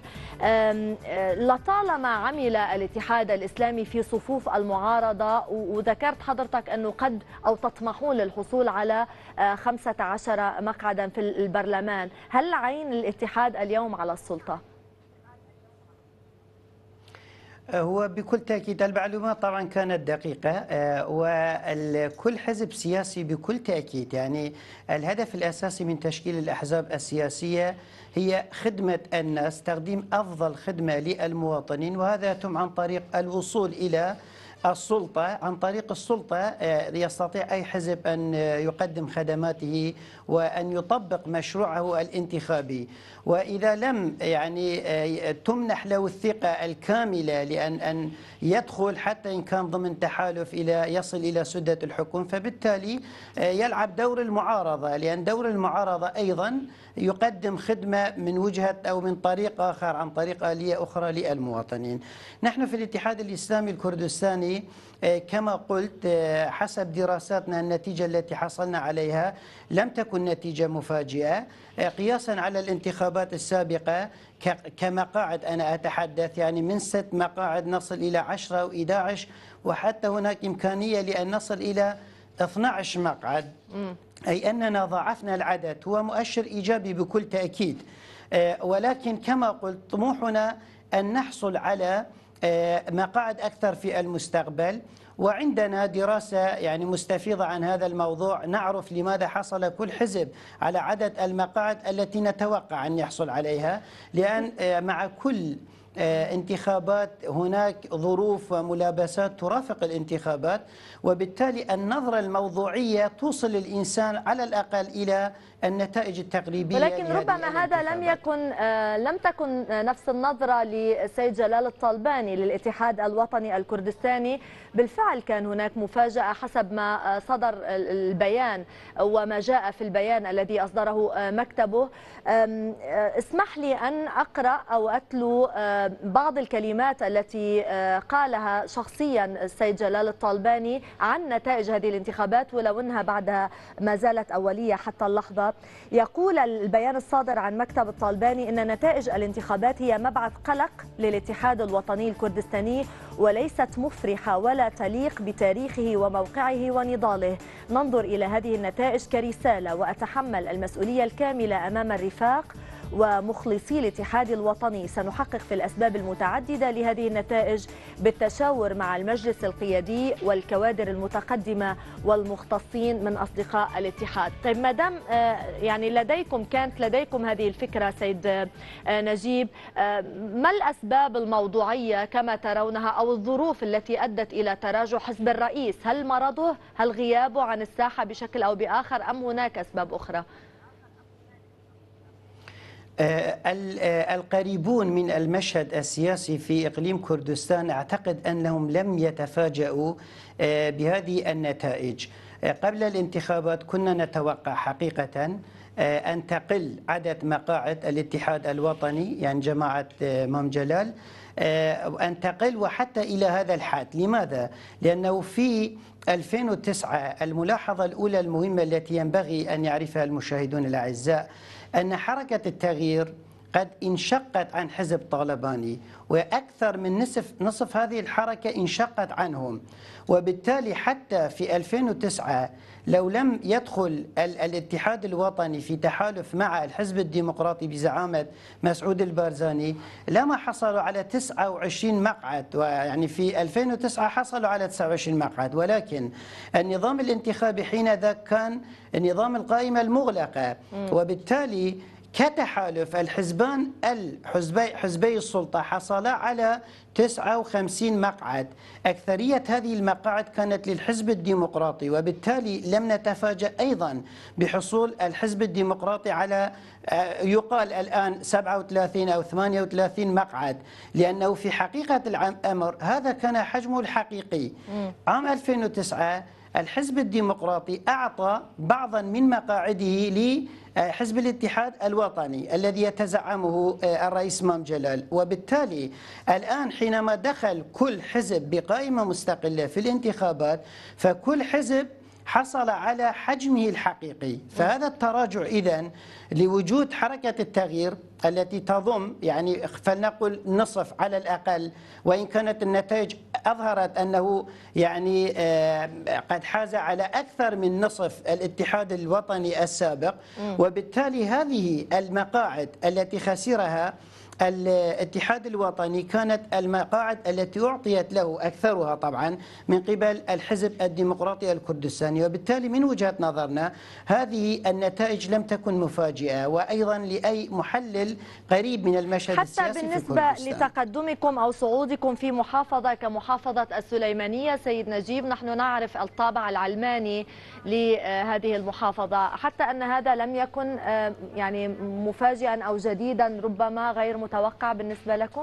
لطالما عمل الاتحاد الإسلامي في صفوف المعارضة، وذكرت حضرتك أنه قد أو تطمحون للحصول على خمسة عشر مقعدا في البرلمان. هل عين الاتحاد اليوم على السلطة؟ هو بكل تأكيد المعلومات طبعا كانت دقيقة، وكل حزب سياسي بكل تأكيد يعني الهدف الأساسي من تشكيل الأحزاب السياسية هي خدمة الناس، تقديم أفضل خدمة للمواطنين، وهذا يتم عن طريق الوصول إلى السلطة. عن طريق السلطة يستطيع أي حزب أن يقدم خدماته وأن يطبق مشروعه الانتخابي. وإذا لم يعني تمنح له الثقة الكاملة لأن أن يدخل حتى إن كان ضمن تحالف إلى يصل إلى سدة الحكم، فبالتالي يلعب دور المعارضة، لأن دور المعارضة أيضا يقدم خدمة من وجهة أو من طريق آخر عن طريق آلية أخرى للمواطنين. نحن في الاتحاد الإسلامي الكردستاني كما قلت حسب دراساتنا النتيجة التي حصلنا عليها لم تكن نتيجة مفاجئة قياسا على الانتخابات السابقة. كمقاعد أنا أتحدث يعني من ست مقاعد نصل إلى عشرة أو إحدى عشر، وحتى هناك إمكانية لأن نصل إلى اثني عشر مقعد، أي أننا ضاعفنا العدد، هو مؤشر إيجابي بكل تأكيد. ولكن كما قلت طموحنا أن نحصل على مقاعد أكثر في المستقبل، وعندنا دراسة يعني مستفيضة عن هذا الموضوع، نعرف لماذا حصل كل حزب على عدد المقاعد التي نتوقع أن يحصل عليها، لأن مع كل انتخابات هناك ظروف وملابسات ترافق الانتخابات، وبالتالي النظرة الموضوعية توصل الإنسان على الأقل إلى النتائج التقريبية. ولكن ربما هذا لم يكن لم تكن نفس النظرة للسيد جلال الطلباني للاتحاد الوطني الكردستاني. بالفعل كان هناك مفاجأة حسب ما صدر البيان وما جاء في البيان الذي أصدره مكتبه. اسمح لي أن أقرأ أو أتلو بعض الكلمات التي قالها شخصيا السيد جلال الطلباني عن نتائج هذه الانتخابات، ولو أنها بعدها ما زالت أولية حتى اللحظة. يقول البيان الصادر عن مكتب الطلباني إن نتائج الانتخابات هي مبعث قلق للاتحاد الوطني الكردستاني وليست مفرحة ولا تليق بتاريخه وموقعه ونضاله. ننظر إلى هذه النتائج كرسالة وأتحمل المسؤولية الكاملة أمام الرفاق ومخلصي الاتحاد الوطني. سنحقق في الأسباب المتعددة لهذه النتائج بالتشاور مع المجلس القيادي والكوادر المتقدمة والمختصين من أصدقاء الاتحاد. طيب ما دام يعني لديكم كانت لديكم هذه الفكرة سيد نجيب، ما الأسباب الموضوعية كما ترونها أو الظروف التي أدت إلى تراجع حزب الرئيس؟ هل مرضه؟ هل غيابه عن الساحة بشكل أو بآخر أم هناك أسباب أخرى؟ القريبون من المشهد السياسي في إقليم كردستان أعتقد أنهم لم يتفاجؤوا بهذه النتائج. قبل الانتخابات كنا نتوقع حقيقة أن تقل عدد مقاعد الاتحاد الوطني يعني جماعة مام جلال، أن تقل وحتى إلى هذا الحد. لماذا؟ لأنه في ألفين وتسعة الملاحظة الأولى المهمة التي ينبغي أن يعرفها المشاهدون الأعزاء أن حركة التغيير قد انشقت عن حزب طالباني، وأكثر من نصف نصف هذه الحركة انشقت عنهم، وبالتالي حتى في ألفين وتسعة لو لم يدخل الاتحاد الوطني في تحالف مع الحزب الديمقراطي بزعامة مسعود البارزاني لما حصلوا على تسعة وعشرين مقعد، ويعني في ألفين وتسعة حصلوا على تسعة وعشرين مقعد. ولكن النظام الانتخابي حينذاك كان نظام القائمة المغلقة، وبالتالي كتحالف الحزبان الحزبي حزبي السلطة حصلا على تسعة وخمسين مقعد. أكثرية هذه المقاعد كانت للحزب الديمقراطي، وبالتالي لم نتفاجأ أيضا بحصول الحزب الديمقراطي على يقال الآن سبعة وثلاثين أو ثمانية وثلاثين مقعد، لأنه في حقيقة الأمر هذا كان حجمه الحقيقي. عام ألفين وتسعة الحزب الديمقراطي أعطى بعضا من مقاعده لحزب الاتحاد الوطني الذي يتزعمه الرئيس مام جلال، وبالتالي الآن حينما دخل كل حزب بقائمة مستقلة في الانتخابات فكل حزب حصل على حجمه الحقيقي. فهذا التراجع إذن لوجود حركة التغيير التي تضم يعني فلنقل نصف على الأقل، وإن كانت النتائج أظهرت أنه يعني قد حاز على أكثر من نصف الاتحاد الوطني السابق، وبالتالي هذه المقاعد التي خسرها الاتحاد الوطني كانت المقاعد التي أعطيت له أكثرها طبعا من قبل الحزب الديمقراطي الكردستاني، وبالتالي من وجهة نظرنا هذه النتائج لم تكن مفاجئة، وأيضا لأي محلل قريب من المشهد حتى السياسي في بالنسبة كردستان. لتقدمكم أو صعودكم في محافظة كمحافظة السليمانية سيد نجيب، نحن نعرف الطابع العلماني لهذه المحافظة، حتى أن هذا لم يكن يعني مفاجئا أو جديدا ربما غير متوقع بالنسبة لكم؟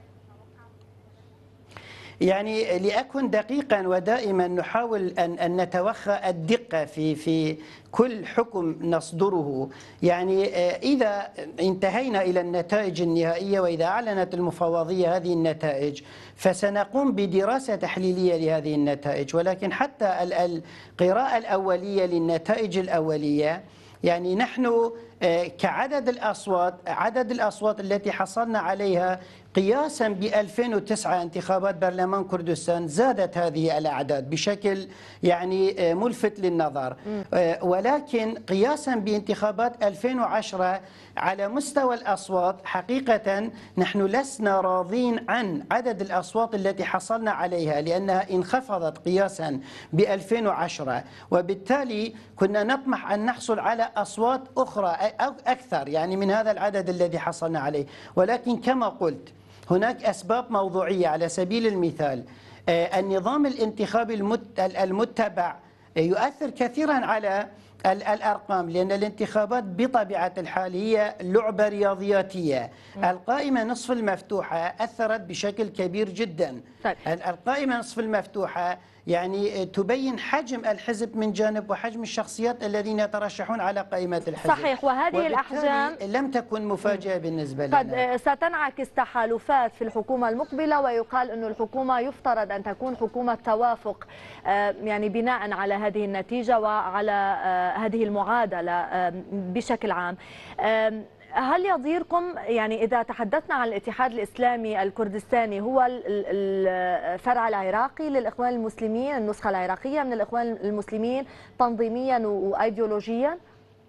يعني لأكن دقيقا ودائما نحاول أن أن نتوخى الدقة في في كل حكم نصدره. يعني إذا انتهينا إلى النتائج النهائية وإذا أعلنت المفوضية هذه النتائج فسنقوم بدراسة تحليلية لهذه النتائج، ولكن حتى القراءة الأولية للنتائج الأولية يعني نحن كعدد الأصوات عدد الأصوات التي حصلنا عليها قياسا ب ألفين وتسعة انتخابات برلمان كردستان زادت هذه الأعداد بشكل يعني ملفت للنظر، ولكن قياسا بانتخابات ألفين وعشرة على مستوى الأصوات حقيقة نحن لسنا راضين عن عدد الأصوات التي حصلنا عليها لأنها انخفضت قياسا ب ألفين وعشرة، وبالتالي كنا نطمح أن نحصل على أصوات أخرى أو أكثر يعني من هذا العدد الذي حصلنا عليه، ولكن كما قلت هناك أسباب موضوعية. على سبيل المثال النظام الانتخابي المتبع يؤثر كثيرا على الأرقام، لأن الانتخابات بطبيعة الحال هي لعبة رياضياتية. القائمة نصف المفتوحة أثرت بشكل كبير جدا. القائمة نصف المفتوحة يعني تبين حجم الحزب من جانب وحجم الشخصيات الذين يترشحون على قائمة الحزب. صحيح، وهذه الأحجام لم تكن مفاجأة بالنسبة لنا. قد ستنعكس تحالفات في الحكومة المقبلة، ويقال أن الحكومة يفترض أن تكون حكومة توافق يعني بناء على هذه النتيجة وعلى هذه المعادلة بشكل عام. هل يضيركم يعني إذا تحدثنا عن الاتحاد الإسلامي الكردستاني هو الفرع العراقي للإخوان المسلمين، النسخة العراقية من الإخوان المسلمين تنظيميا وأيديولوجيا؟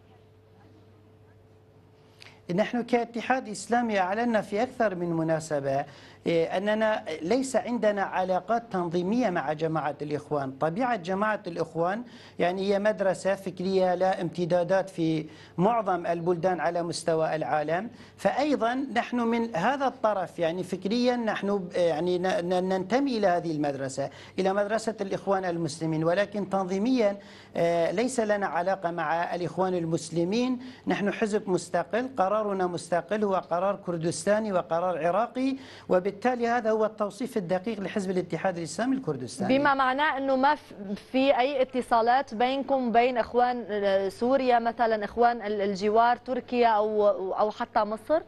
نحن كاتحاد إسلامي أعلنا في أكثر من مناسبة أننا ليس عندنا علاقات تنظيمية مع جماعة الإخوان. طبيعة جماعة الإخوان يعني هي مدرسة فكرية لها امتدادات في معظم البلدان على مستوى العالم، فأيضا نحن من هذا الطرف يعني فكريا نحن يعني ننتمي إلى هذه المدرسة، إلى مدرسة الإخوان المسلمين، ولكن تنظيميا ليس لنا علاقة مع الإخوان المسلمين. نحن حزب مستقل، قرارنا مستقل، هو قرار كردستاني وقرار عراقي، وبالتالي هذا هو التوصيف الدقيق لحزب الاتحاد الإسلامي الكردستاني. بما معناه أنه ما في أي اتصالات بينكم وبين إخوان سوريا مثلا، إخوان الجوار تركيا أو أو حتى مصر؟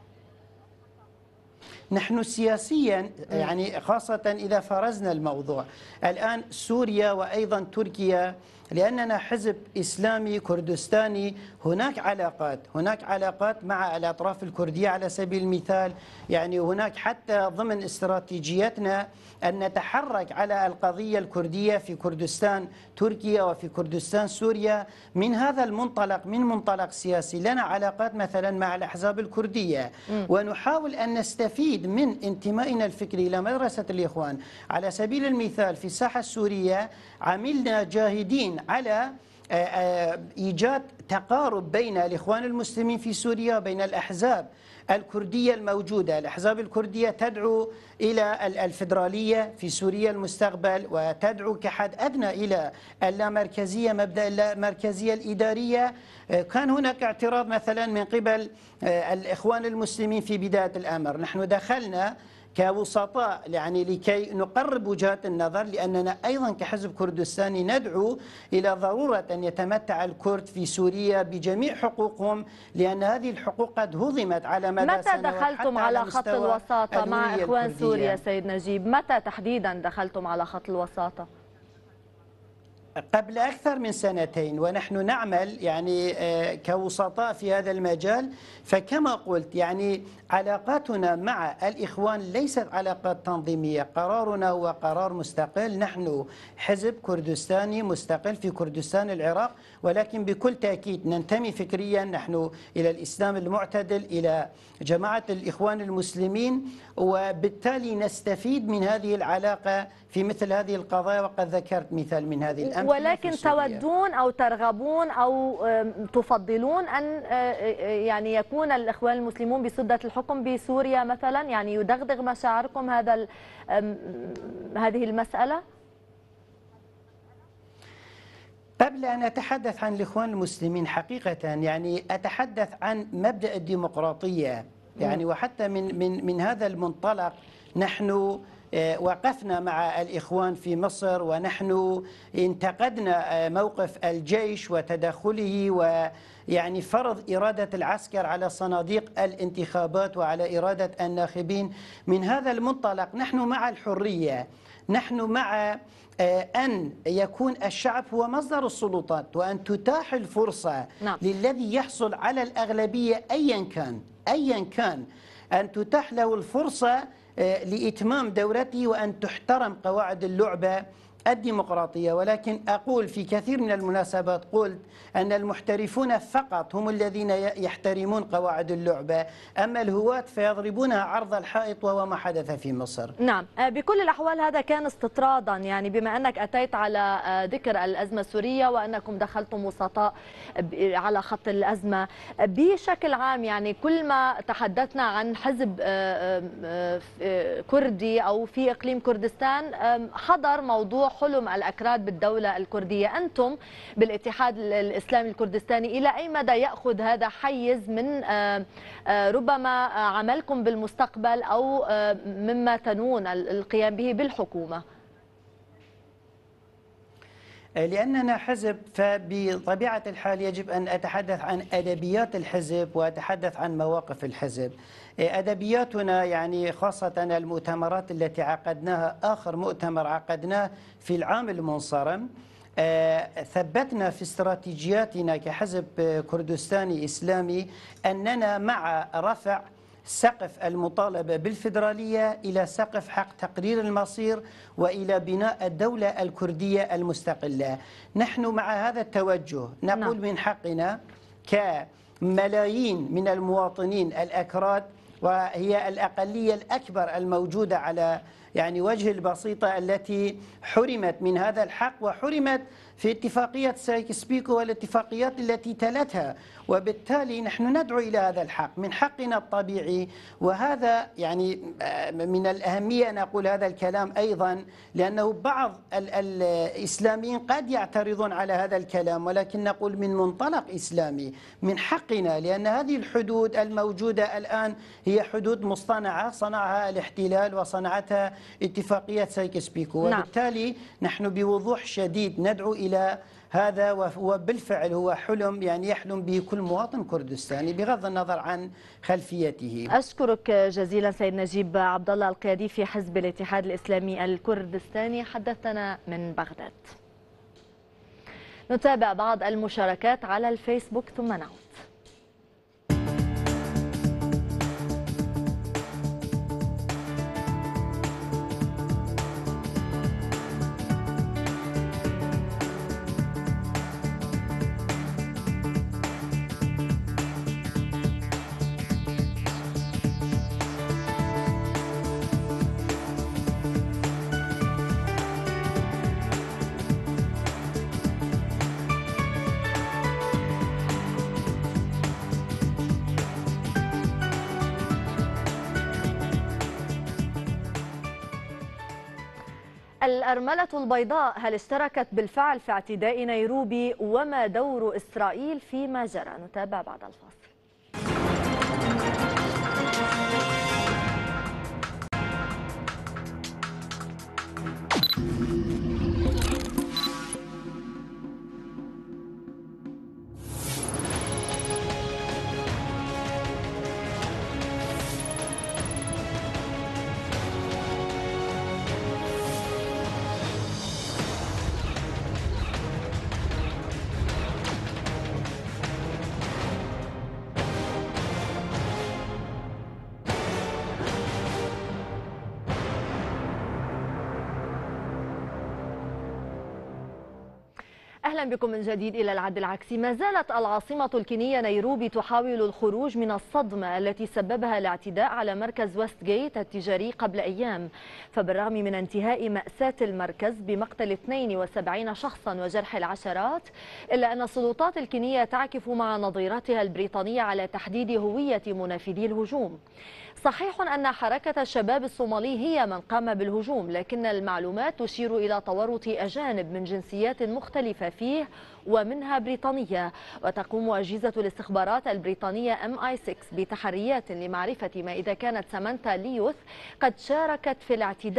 نحن سياسيا يعني خاصة إذا فرزنا الموضوع الآن سوريا وأيضا تركيا، لأننا حزب إسلامي كردستاني هناك علاقات هناك علاقات مع الأطراف الكردية. على سبيل المثال يعني هناك حتى ضمن استراتيجيتنا أن نتحرك على القضية الكردية في كردستان تركيا وفي كردستان سوريا من هذا المنطلق، من منطلق سياسي. لنا علاقات مثلا مع الأحزاب الكردية ونحاول أن نستفيد من انتمائنا الفكري إلى مدرسة الإخوان. على سبيل المثال في الساحة السورية عملنا جاهدين على إيجاد تقارب بين الإخوان المسلمين في سوريا وبين الأحزاب الكردية الموجودة. الأحزاب الكردية تدعو إلى الفيدرالية في سوريا المستقبل، وتدعو كحد أدنى إلى اللامركزية، مبدأ اللامركزية الإدارية. كان هناك اعتراض مثلا من قبل الإخوان المسلمين في بداية الأمر، نحن دخلنا كوسطاء يعني لكي نقرب وجهات النظر، لأننا أيضا كحزب كردستاني ندعو إلى ضرورة أن يتمتع الكرد في سوريا بجميع حقوقهم، لأن هذه الحقوق قد هضمت على مدى متى سنوات. دخلتم على خط الوساطة مع إخوان الكردية. سوريا سيد نجيب؟ متى تحديدا دخلتم على خط الوساطة؟ قبل أكثر من سنتين، ونحن نعمل يعني كوسطاء في هذا المجال. فكما قلت يعني علاقاتنا مع الإخوان ليست علاقات تنظيمية، قرارنا هو قرار مستقل. نحن حزب كردستاني مستقل في كردستان العراق، ولكن بكل تأكيد ننتمي فكريا نحن إلى الإسلام المعتدل، إلى جماعة الإخوان المسلمين، وبالتالي نستفيد من هذه العلاقة في مثل هذه القضايا. وقد ذكرت مثال من هذه الأمثلة. ولكن تودون أو ترغبون أو تفضلون أن يعني يكون الإخوان المسلمون بسدة الحكم بسوريا مثلا، يعني يدغدغ مشاعركم هذا هذه المسألة؟ قبل أن أتحدث عن الإخوان المسلمين حقيقة يعني أتحدث عن مبدأ الديمقراطية يعني، وحتى من من من هذا المنطلق نحن وقفنا مع الإخوان في مصر، ونحن انتقدنا موقف الجيش وتدخله ويعني فرض إرادة العسكر على صناديق الانتخابات وعلى إرادة الناخبين. من هذا المنطلق نحن مع الحرية، نحن مع أن يكون الشعب هو مصدر السلطات، وأن تتاح الفرصة نعم. للذي يحصل على الأغلبية أيا كان أيا كان أن تتاح له الفرصة لإتمام دورته وأن تحترم قواعد اللعبة الديمقراطية. ولكن أقول في كثير من المناسبات قلت أن المحترفون فقط هم الذين يحترمون قواعد اللعبة، أما الهواة فيضربونها عرض الحائط، وهو ما حدث في مصر. نعم، بكل الأحوال هذا كان استطرادا، يعني بما أنك أتيت على ذكر الأزمة السورية وأنكم دخلتم وسطاء على خط الأزمة بشكل عام. يعني كل ما تحدثنا عن حزب كردي أو في إقليم كردستان حضر موضوع حلم الأكراد بالدولة الكردية. أنتم بالاتحاد الإسلامي الكردستاني إلى أي مدى يأخذ هذا حيز من ربما عملكم بالمستقبل أو مما تنون القيام به بالحكومة؟ لأننا حزب، فبطبيعة الحال يجب أن أتحدث عن أدبيات الحزب وأتحدث عن مواقف الحزب. أدبياتنا يعني خاصة المؤتمرات التي عقدناها، آخر مؤتمر عقدناه في العام المنصرم، ثبتنا في استراتيجياتنا كحزب كردستاني إسلامي أننا مع رفع سقف المطالبة بالفيدرالية إلى سقف حق تقرير المصير وإلى بناء الدولة الكردية المستقلة. نحن مع هذا التوجه نقول من حقنا كملايين من المواطنين الأكراد، وهي الأقلية الأكبر الموجودة على يعني وجه البسيطة التي حرمت من هذا الحق، وحرمت في اتفاقية سايكس بيكو والاتفاقيات التي تلتها، وبالتالي نحن ندعو إلى هذا الحق من حقنا الطبيعي. وهذا يعني من الأهمية أن أقول هذا الكلام أيضا، لأنه بعض الإسلاميين قد يعترضون على هذا الكلام، ولكن نقول من منطلق إسلامي من حقنا، لأن هذه الحدود الموجودة الآن هي حدود مصطنعة صنعها الاحتلال وصنعتها اتفاقية سايكس بيكو، وبالتالي نحن بوضوح شديد ندعو إلى هذا، وبالفعل هو حلم يعني يحلم به كل مواطن كردستاني بغض النظر عن خلفيته. أشكرك جزيلا سيد نجيب عبد الله القيادي في حزب الاتحاد الإسلامي الكردستاني، حدثنا من بغداد. نتابع بعض المشاركات على الفيسبوك ثم نعود. الأرملة البيضاء هل اشتركت بالفعل في اعتداء نيروبي؟ وما دور إسرائيل فيما جرى؟ نتابع بعد الفاصل. أهلا بكم من جديد إلى العد العكسي. ما زالت العاصمة الكينية نيروبي تحاول الخروج من الصدمة التي سببها الاعتداء على مركز ويست جيت التجاري قبل أيام. فبالرغم من انتهاء مأساة المركز بمقتل اثنين وسبعين شخصا وجرح العشرات، إلا أن السلطات الكينية تعكف مع نظيرتها البريطانية على تحديد هوية منفذي الهجوم. صحيح أن حركة الشباب الصومالي هي من قام بالهجوم، لكن المعلومات تشير إلى تورط أجانب من جنسيات مختلفة فيه ومنها بريطانية. وتقوم أجهزة الاستخبارات البريطانية إم آي ستة بتحريات لمعرفة ما إذا كانت سامانثا ليوث قد شاركت في الاعتداء.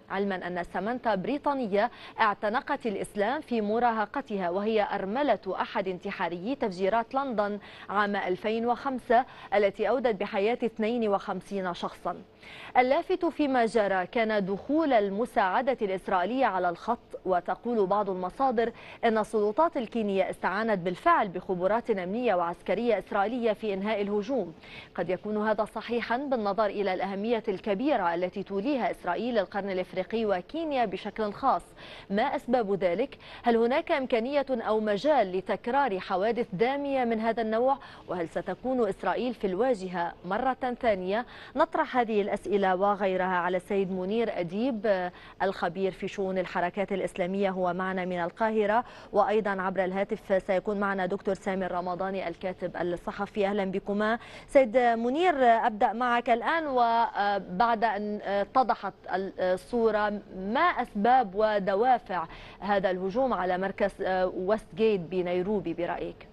علما أن سامانتا بريطانية اعتنقت الإسلام في مراهقتها، وهي أرملة أحد انتحاريي تفجيرات لندن عام ألفين وخمسة التي أودت بحياة اثنين وخمسين شخصا. اللافت فيما جرى كان دخول المساعدة الإسرائيلية على الخط، وتقول بعض المصادر أن السلطات الكينية استعانت بالفعل بخبرات أمنية وعسكرية إسرائيلية في إنهاء الهجوم. قد يكون هذا صحيحا بالنظر إلى الأهمية الكبيرة التي توليها إسرائيل للقرن الإفريقي وكينيا بشكل خاص. ما أسباب ذلك؟ هل هناك إمكانية أو مجال لتكرار حوادث دامية من هذا النوع؟ وهل ستكون إسرائيل في الواجهة مرة ثانية؟ نطرح هذه الأسئلة وغيرها على السيد منير أديب الخبير في شؤون الحركات الإسلامية، هو معنا من القاهرة، وأيضا عبر الهاتف سيكون معنا دكتور سامي الرمضاني الكاتب الصحفي. أهلا بكما. سيد منير، أبدأ معك الآن، وبعد أن اتضحت الصورة ما أسباب ودوافع هذا الهجوم على مركز ويست جيت بنيروبي برأيك؟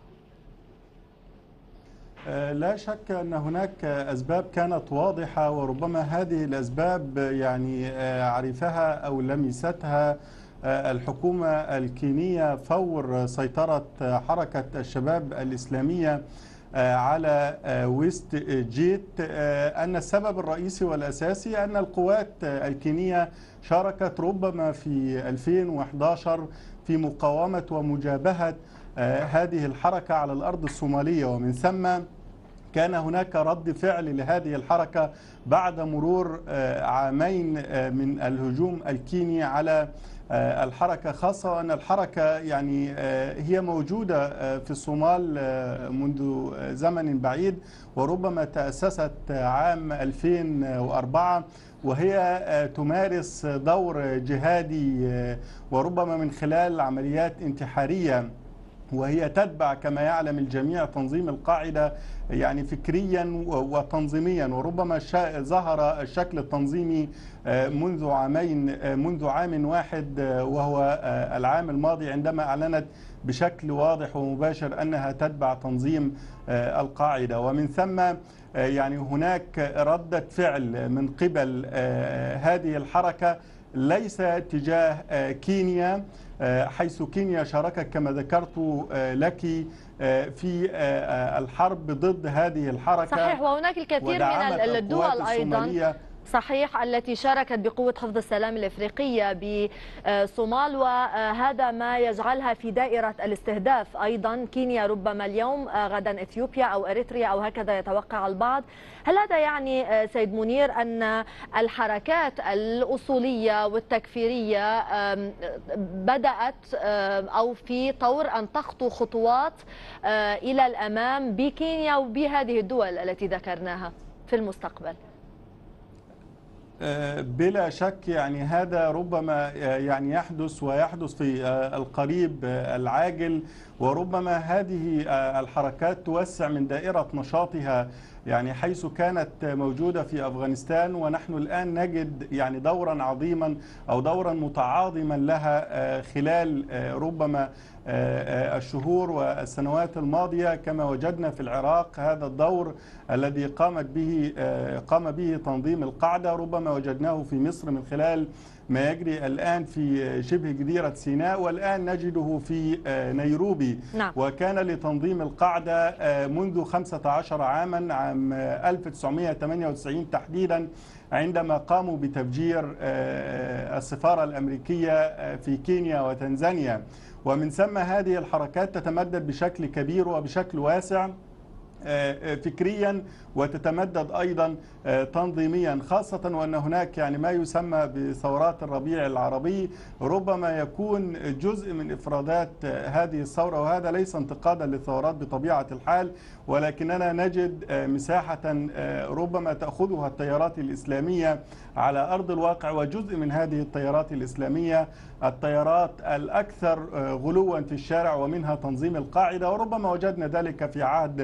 لا شك أن هناك أسباب كانت واضحة، وربما هذه الأسباب يعني عرفها أو لمستها الحكومة الكينية فور سيطرة حركة الشباب الإسلامية على ويست جيت، أن السبب الرئيسي والأساسي أن القوات الكينية شاركت ربما في ألفين وأحد عشر في مقاومة ومجابهة هذه الحركة على الأرض الصومالية، ومن ثم كان هناك رد فعل لهذه الحركة بعد مرور عامين من الهجوم الكيني على الحركة، خاصة أن الحركة يعني هي موجودة في الصومال منذ زمن بعيد، وربما تأسست عام ألفين وأربعة، وهي تمارس دور جهادي وربما من خلال عمليات انتحارية، وهي تتبع كما يعلم الجميع تنظيم القاعدة يعني فكريا وتنظيميا، وربما ظهر الشكل التنظيمي منذ عامين منذ عام واحد وهو العام الماضي، عندما أعلنت بشكل واضح ومباشر أنها تتبع تنظيم القاعدة. ومن ثم يعني هناك ردة فعل من قبل هذه الحركة ليس تجاه كينيا، حيث كينيا شاركت كما ذكرت لك في الحرب ضد هذه الحركة. صحيح، وهناك الكثير من الدول أيضا صحيح التي شاركت بقوة حفظ السلام الإفريقية بصومال، وهذا ما يجعلها في دائرة الاستهداف. أيضا كينيا ربما اليوم، غدا إثيوبيا أو أريتريا أو هكذا يتوقع البعض. هل هذا يعني سيد منير أن الحركات الأصولية والتكفيرية بدأت أو في طور أن تخطو خطوات إلى الأمام بكينيا وبهذه الدول التي ذكرناها في المستقبل؟ بلا شك يعني هذا ربما يعني يحدث ويحدث في القريب العاجل، وربما هذه الحركات توسع من دائرة نشاطها، يعني حيث كانت موجودة في أفغانستان، ونحن الآن نجد يعني دورا عظيما أو دورا متعاظما لها خلال ربما الشهور والسنوات الماضية، كما وجدنا في العراق هذا الدور الذي قامت به قام به تنظيم القاعدة، ربما وجدناه في مصر من خلال ما يجري الآن في شبه جزيرة سيناء، والآن نجده في نيروبي. نعم. وكان لتنظيم القاعدة منذ خمسة عشر عاما، عام ألف وتسعمئة وثمانية وتسعين تحديدا، عندما قاموا بتفجير السفارة الأمريكية في كينيا وتنزانيا، ومن ثم هذه الحركات تتمدد بشكل كبير وبشكل واسع فكريا، وتتمدد أيضا تنظيميا، خاصة وأن هناك يعني ما يسمى بثورات الربيع العربي، ربما يكون جزء من إفرادات هذه الثورة، وهذا ليس انتقادا للثورات بطبيعة الحال، ولكننا نجد مساحة ربما تأخذها التيارات الإسلامية على أرض الواقع، وجزء من هذه التيارات الإسلامية التيارات الأكثر غلوا في الشارع، ومنها تنظيم القاعدة، وربما وجدنا ذلك في عهد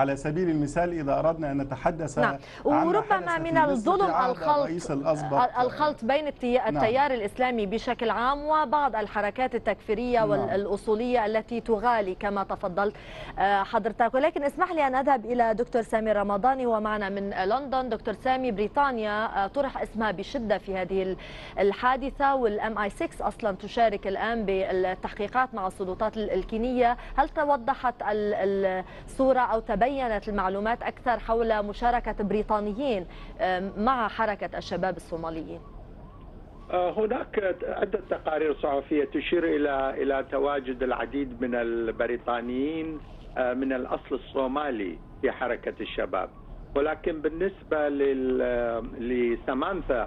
على سبيل المثال إذا أردنا أن نتحدث نعم. عن وربما من الظلم الخلط الخلط بين التيار نعم. الإسلامي بشكل عام وبعض الحركات التكفيرية نعم. والأصولية التي تغالي كما تفضلت حضرتك. ولكن اسمح لي أن أذهب إلى دكتور سامي رمضاني ومعنا من لندن. دكتور سامي، بريطانيا طرح اسمها بشدة في هذه الحادثة، والام اي ستة أصلا تشارك الآن بالتحقيقات مع السلطات الكينية. هل توضحت الصورة أو تبينت المعلومات أكثر حول مشاركة بريطانيين مع حركة الشباب الصوماليين؟ هناك عدة تقارير صحفية تشير إلى إلى تواجد العديد من البريطانيين من الأصل الصومالي في حركة الشباب، ولكن بالنسبة لسامانثا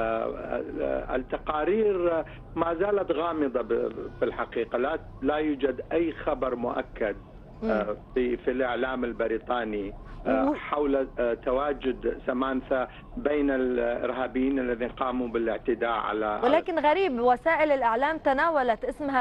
التقارير ما زالت غامضة في الحقيقة. لا لا يوجد أي خبر مؤكد في في الإعلام البريطاني حول تواجد سامانثا بين الإرهابيين الذين قاموا بالاعتداء على. ولكن غريب، وسائل الإعلام تناولت اسمها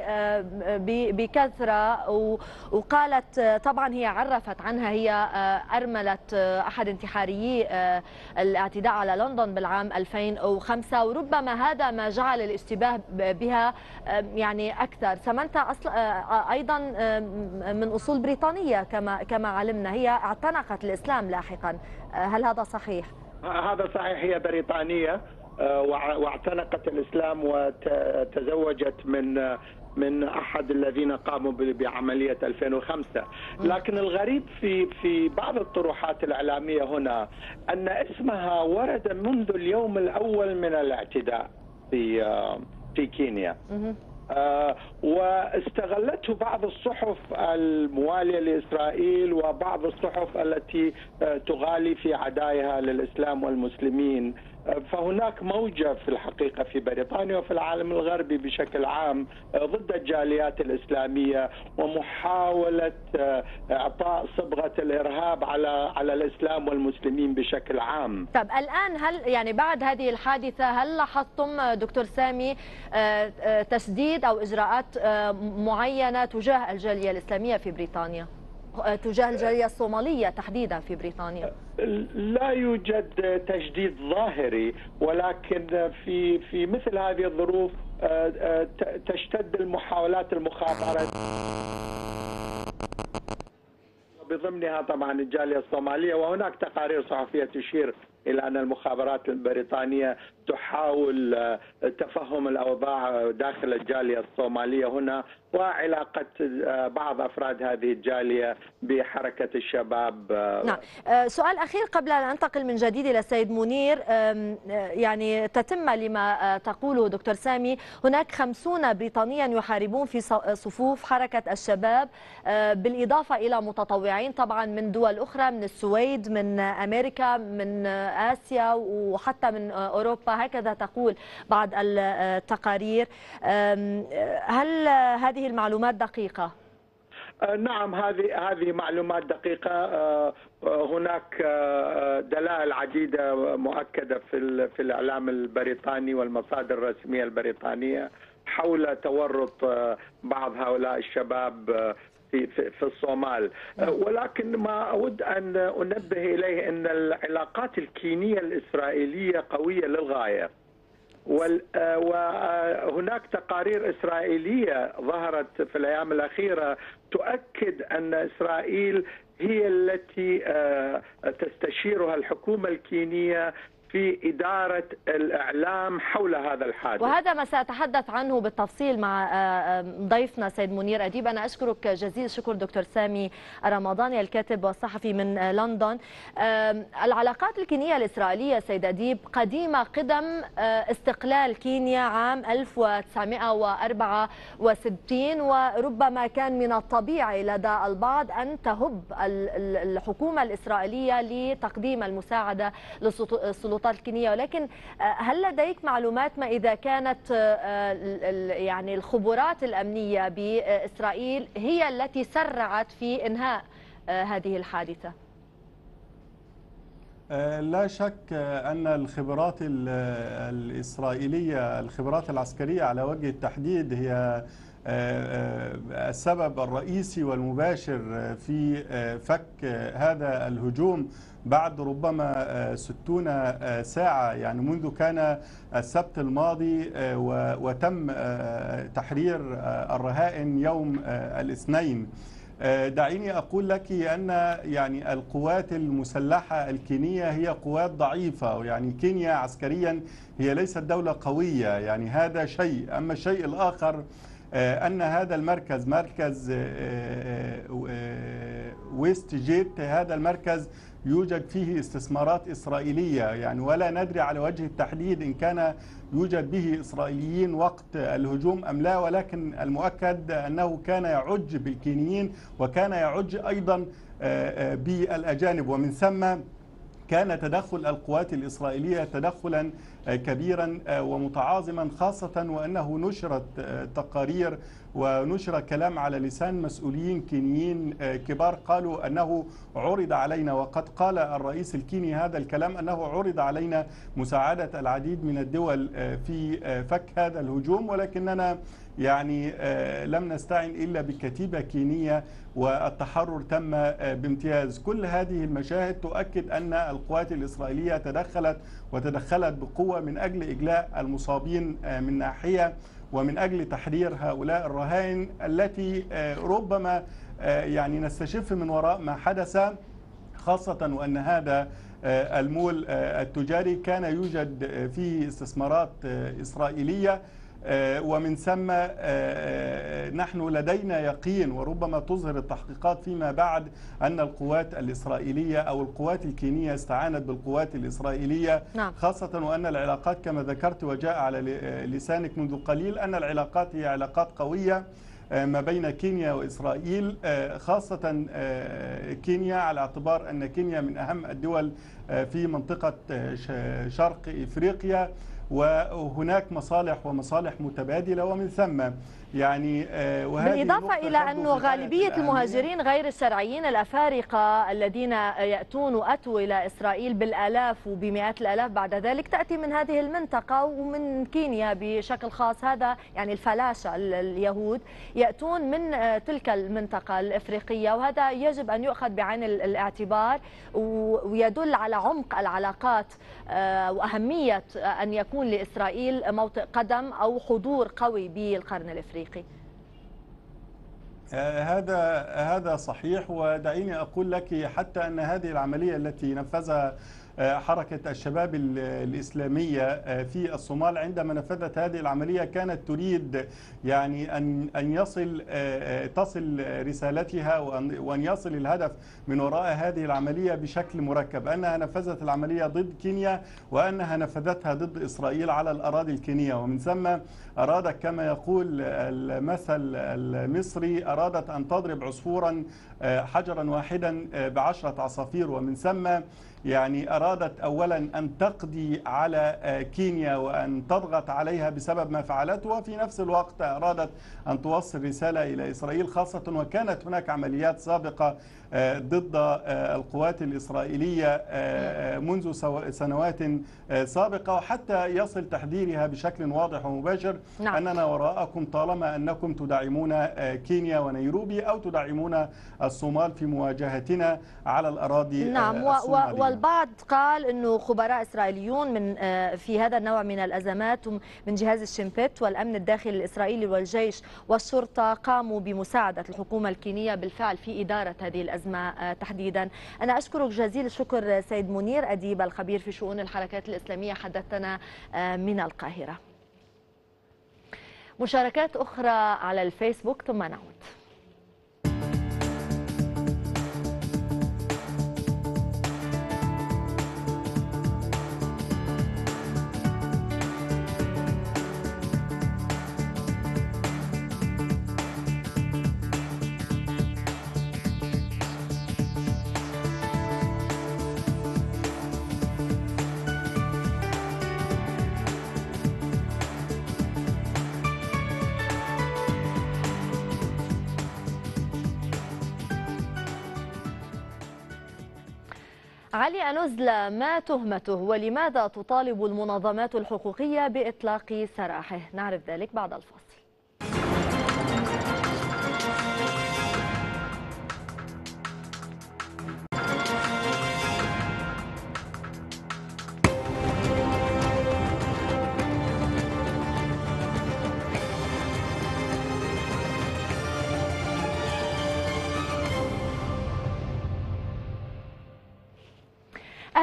بكثرة وقالت طبعا هي عرفت عنها، هي أرملة أحد انتحاريي الاعتداء على لندن بالعام ألفين وخمسة، وربما هذا ما جعل الاشتباه بها يعني أكثر. سامانثا أصلا أيضا من أصول بريطانية كما كما علمنا، هي اعتنقت الإسلام لاحقا، هل هذا صحيح؟ هذا صحيح، هي بريطانية واعتنقت الإسلام وتزوجت من من أحد الذين قاموا بعملية ألفين وخمسة. لكن الغريب في في بعض الطروحات الإعلامية هنا أن اسمها ورد منذ اليوم الأول من الاعتداء في في كينيا. آه واستغلته بعض الصحف الموالية لإسرائيل وبعض الصحف التي آه تغالي في عدائها للإسلام والمسلمين. آه فهناك موجة في الحقيقة في بريطانيا وفي العالم الغربي بشكل عام آه ضد الجاليات الإسلامية ومحاولة آه إعطاء صبغة الإرهاب على على الإسلام والمسلمين بشكل عام. طب الآن هل يعني بعد هذه الحادثة هل لاحظتم دكتور سامي آه آه تسديد أو إجراءات معينة تجاه الجالية الإسلامية في بريطانيا، تجاه الجالية الصومالية تحديدا في بريطانيا؟ لا يوجد تجديد ظاهري، ولكن في في مثل هذه الظروف تشتد المحاولات المخابرات بضمنها طبعا الجالية الصومالية. وهناك تقارير صحفية تشير إلى أن المخابرات البريطانية تحاول تفهم الأوضاع داخل الجالية الصومالية هنا وعلاقة بعض أفراد هذه الجالية بحركة الشباب. نعم. سؤال أخير قبل أن أنتقل من جديد إلى السيد منير، يعني تتمة لما تقوله دكتور سامي، هناك خمسون بريطانيا يحاربون في صفوف حركة الشباب بالإضافة إلى متطوعين طبعا من دول أخرى، من السويد، من أمريكا، من آسيا وحتى من أوروبا، هكذا تقول بعض التقارير. هل هذه المعلومات دقيقة؟ نعم، هذه هذه معلومات دقيقة. هناك دلائل عديدة مؤكدة في في الإعلام البريطاني والمصادر الرسمية البريطانية حول تورط بعض هؤلاء الشباب في في الصومال. ولكن ما أود أن أنبه إليه أن العلاقات الكينية الإسرائيلية قوية للغاية، وهناك تقارير إسرائيلية ظهرت في الأيام الأخيرة تؤكد أن إسرائيل هي التي تستشيرها الحكومة الكينية في إدارة الإعلام حول هذا الحادث، وهذا ما سأتحدث عنه بالتفصيل مع ضيفنا سيد منير أديب. أنا أشكرك جزيل الشكر دكتور سامي رمضاني الكاتب والصحفي من لندن. العلاقات الكينية الإسرائيلية سيد أديب قديمة قدم استقلال كينيا عام ألف وتسعمئة وأربعة وستين، وربما كان من الطبيعي لدى البعض أن تهب الحكومة الإسرائيلية لتقديم المساعدة للسلطات الكينية. ولكن هل لديك معلومات ما إذا كانت يعني الخبرات الأمنية بإسرائيل هي التي سرعت في إنهاء هذه الحادثة؟ لا شك أن الخبرات الإسرائيلية، الخبرات العسكرية على وجه التحديد، هي السبب الرئيسي والمباشر في فك هذا الهجوم بعد ربما ستون ساعة، يعني منذ كان السبت الماضي وتم تحرير الرهائن يوم الاثنين. دعيني أقول لك أن يعني القوات المسلحة الكينية هي قوات ضعيفة، يعني كينيا عسكريا هي ليست دولة قوية، يعني هذا شيء. أما الشيء الآخر أن هذا المركز مركز ويست جيت، هذا المركز يوجد فيه استثمارات إسرائيلية، يعني ولا ندري على وجه التحديد إن كان يوجد به إسرائيليين وقت الهجوم أم لا، ولكن المؤكد أنه كان يعج بالكينيين وكان يعج أيضا بالأجانب، ومن ثم كان تدخل القوات الإسرائيلية تدخلا كبيرا ومتعاظما، خاصة وأنه نشرت تقارير ونشر كلام على لسان مسؤولين كينيين كبار قالوا أنه عرض علينا، وقد قال الرئيس الكيني هذا الكلام، أنه عرض علينا مساعدة العديد من الدول في فك هذا الهجوم، ولكننا يعني لم نستعن إلا بكتيبة كينية والتحرر تم بامتياز. كل هذه المشاهد تؤكد أن القوات الإسرائيلية تدخلت وتدخلت بقوة من أجل إجلاء المصابين من ناحية، ومن أجل تحرير هؤلاء الرهائن التي ربما يعني نستشف من وراء ما حدث، خاصة وأن هذا المول التجاري كان يوجد فيه استثمارات إسرائيلية، ومن ثم نحن لدينا يقين، وربما تظهر التحقيقات فيما بعد، أن القوات الإسرائيلية أو القوات الكينية استعانت بالقوات الإسرائيلية. نعم. خاصة وأن العلاقات كما ذكرت وجاء على لسانك منذ قليل أن العلاقات هي علاقات قوية ما بين كينيا وإسرائيل، خاصة كينيا على اعتبار أن كينيا من أهم الدول في منطقة شرق إفريقيا، وهناك مصالح ومصالح متبادلة، ومن ثم يعني وهذه بالإضافة إلى أنه غالبية المهاجرين غير الشرعيين الأفارقة الذين يأتون وأتوا إلى إسرائيل بالآلاف وبمئات الآلاف بعد ذلك تأتي من هذه المنطقة ومن كينيا بشكل خاص، هذا يعني الفلاشة اليهود يأتون من تلك المنطقة الإفريقية، وهذا يجب أن يؤخذ بعين الاعتبار ويدل على عمق العلاقات وأهمية أن يكون لإسرائيل موطئ قدم أو حضور قوي بالقرن الإفريقي. هذا هذا صحيح، ودعيني أقول لك حتى أن هذه العملية التي نفذها حركة الشباب الإسلامية في الصومال، عندما نفذت هذه العملية كانت تريد يعني أن أن يصل تصل رسالتها وأن يصل الهدف من وراء هذه العملية بشكل مركب، أنها نفذت العملية ضد كينيا وأنها نفذتها ضد إسرائيل على الأراضي الكينية، ومن ثم أرادت كما يقول المثل المصري أرادت أن تضرب عصفورا حجرا واحدا بعشرة عصافير، ومن ثم يعني أرادت أولا أن تقضي على كينيا وأن تضغط عليها بسبب ما فعلته، وفي نفس الوقت أرادت أن توصل رسالة إلى إسرائيل، خاصة وكانت هناك عمليات سابقة ضد القوات الإسرائيلية منذ سنوات سابقة، وحتى يصل تحذيرها بشكل واضح ومباشر. نعم. أننا وراءكم طالما أنكم تدعمون كينيا ونيروبي أو تدعمون الصومال في مواجهتنا على الأراضي. نعم. الصومالية. والبعض قال أنه خبراء إسرائيليون من في هذا النوع من الأزمات من جهاز الشمبت والأمن الداخلي الإسرائيلي والجيش والشرطة قاموا بمساعدة الحكومة الكينية بالفعل في إدارة هذه الأزمة تحديدا. أنا أشكرك جزيل الشكر سيد منير أديب الخبير في شؤون الحركات الإسلامية، حدثنا من القاهرة. مشاركات أخرى على الفيسبوك ثم نعود. علي أنوزلة ما تهمته ولماذا تطالب المنظمات الحقوقية بإطلاق سراحه؟ نعرف ذلك بعد الفاصل.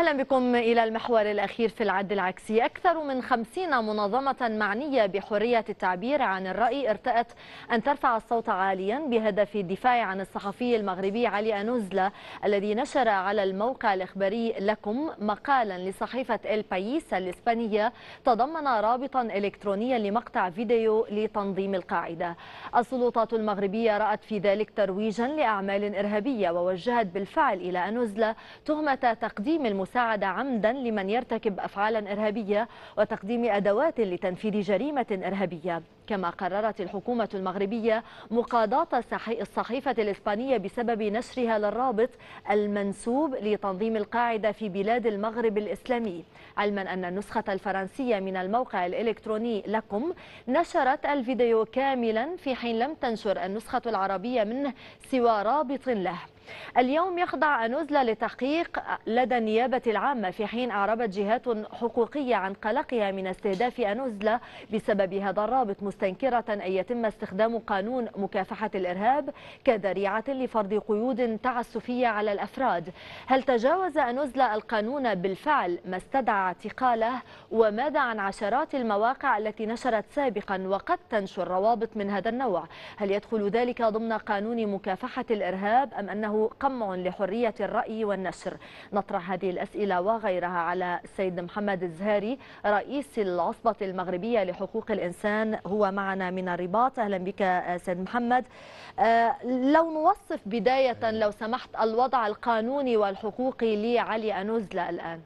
أهلا بكم إلى المحور الأخير في العد العكسي. أكثر من خمسين منظمة معنية بحرية التعبير عن الرأي ارتأت أن ترفع الصوت عاليا بهدف الدفاع عن الصحفي المغربي علي أنوزلا الذي نشر على الموقع الإخباري لكم مقالا لصحيفة إل بايس الإسبانية تضمن رابطا إلكترونيا لمقطع فيديو لتنظيم القاعدة. السلطات المغربية رأت في ذلك ترويجا لأعمال إرهابية ووجهت بالفعل إلى أنوزلا تهمة تقديم المساعدة عمدا لمن يرتكب أفعالا إرهابية وتقديم أدوات لتنفيذ جريمة إرهابية. كما قررت الحكومة المغربية مقاضاة الصحيفة الإسبانية بسبب نشرها للرابط المنسوب لتنظيم القاعدة في بلاد المغرب الإسلامي، علما أن النسخة الفرنسية من الموقع الإلكتروني لكم نشرت الفيديو كاملا في حين لم تنشر النسخة العربية منه سوى رابط له. اليوم يخضع أنوزلا لتحقيق لدى النيابة العامة، في حين أعربت جهات حقوقية عن قلقها من استهداف أنوزلا بسبب هذا الرابط، مستنكرة أن يتم استخدام قانون مكافحة الإرهاب كذريعة لفرض قيود تعسفية على الأفراد. هل تجاوز أنوزلا القانون بالفعل ما استدعى اعتقاله؟ وماذا عن عشرات المواقع التي نشرت سابقا وقد تنشر روابط من هذا النوع؟ هل يدخل ذلك ضمن قانون مكافحة الإرهاب أم أنه قمع لحرية الرأي والنشر؟ نطرح هذه الأسئلة وغيرها على السيد محمد الزهاري رئيس العصبة المغربية لحقوق الإنسان، هو معنا من الرباط. أهلا بك سيد محمد. لو نوصف بداية لو سمحت الوضع القانوني والحقوقي لعلي أنوزلا الآن.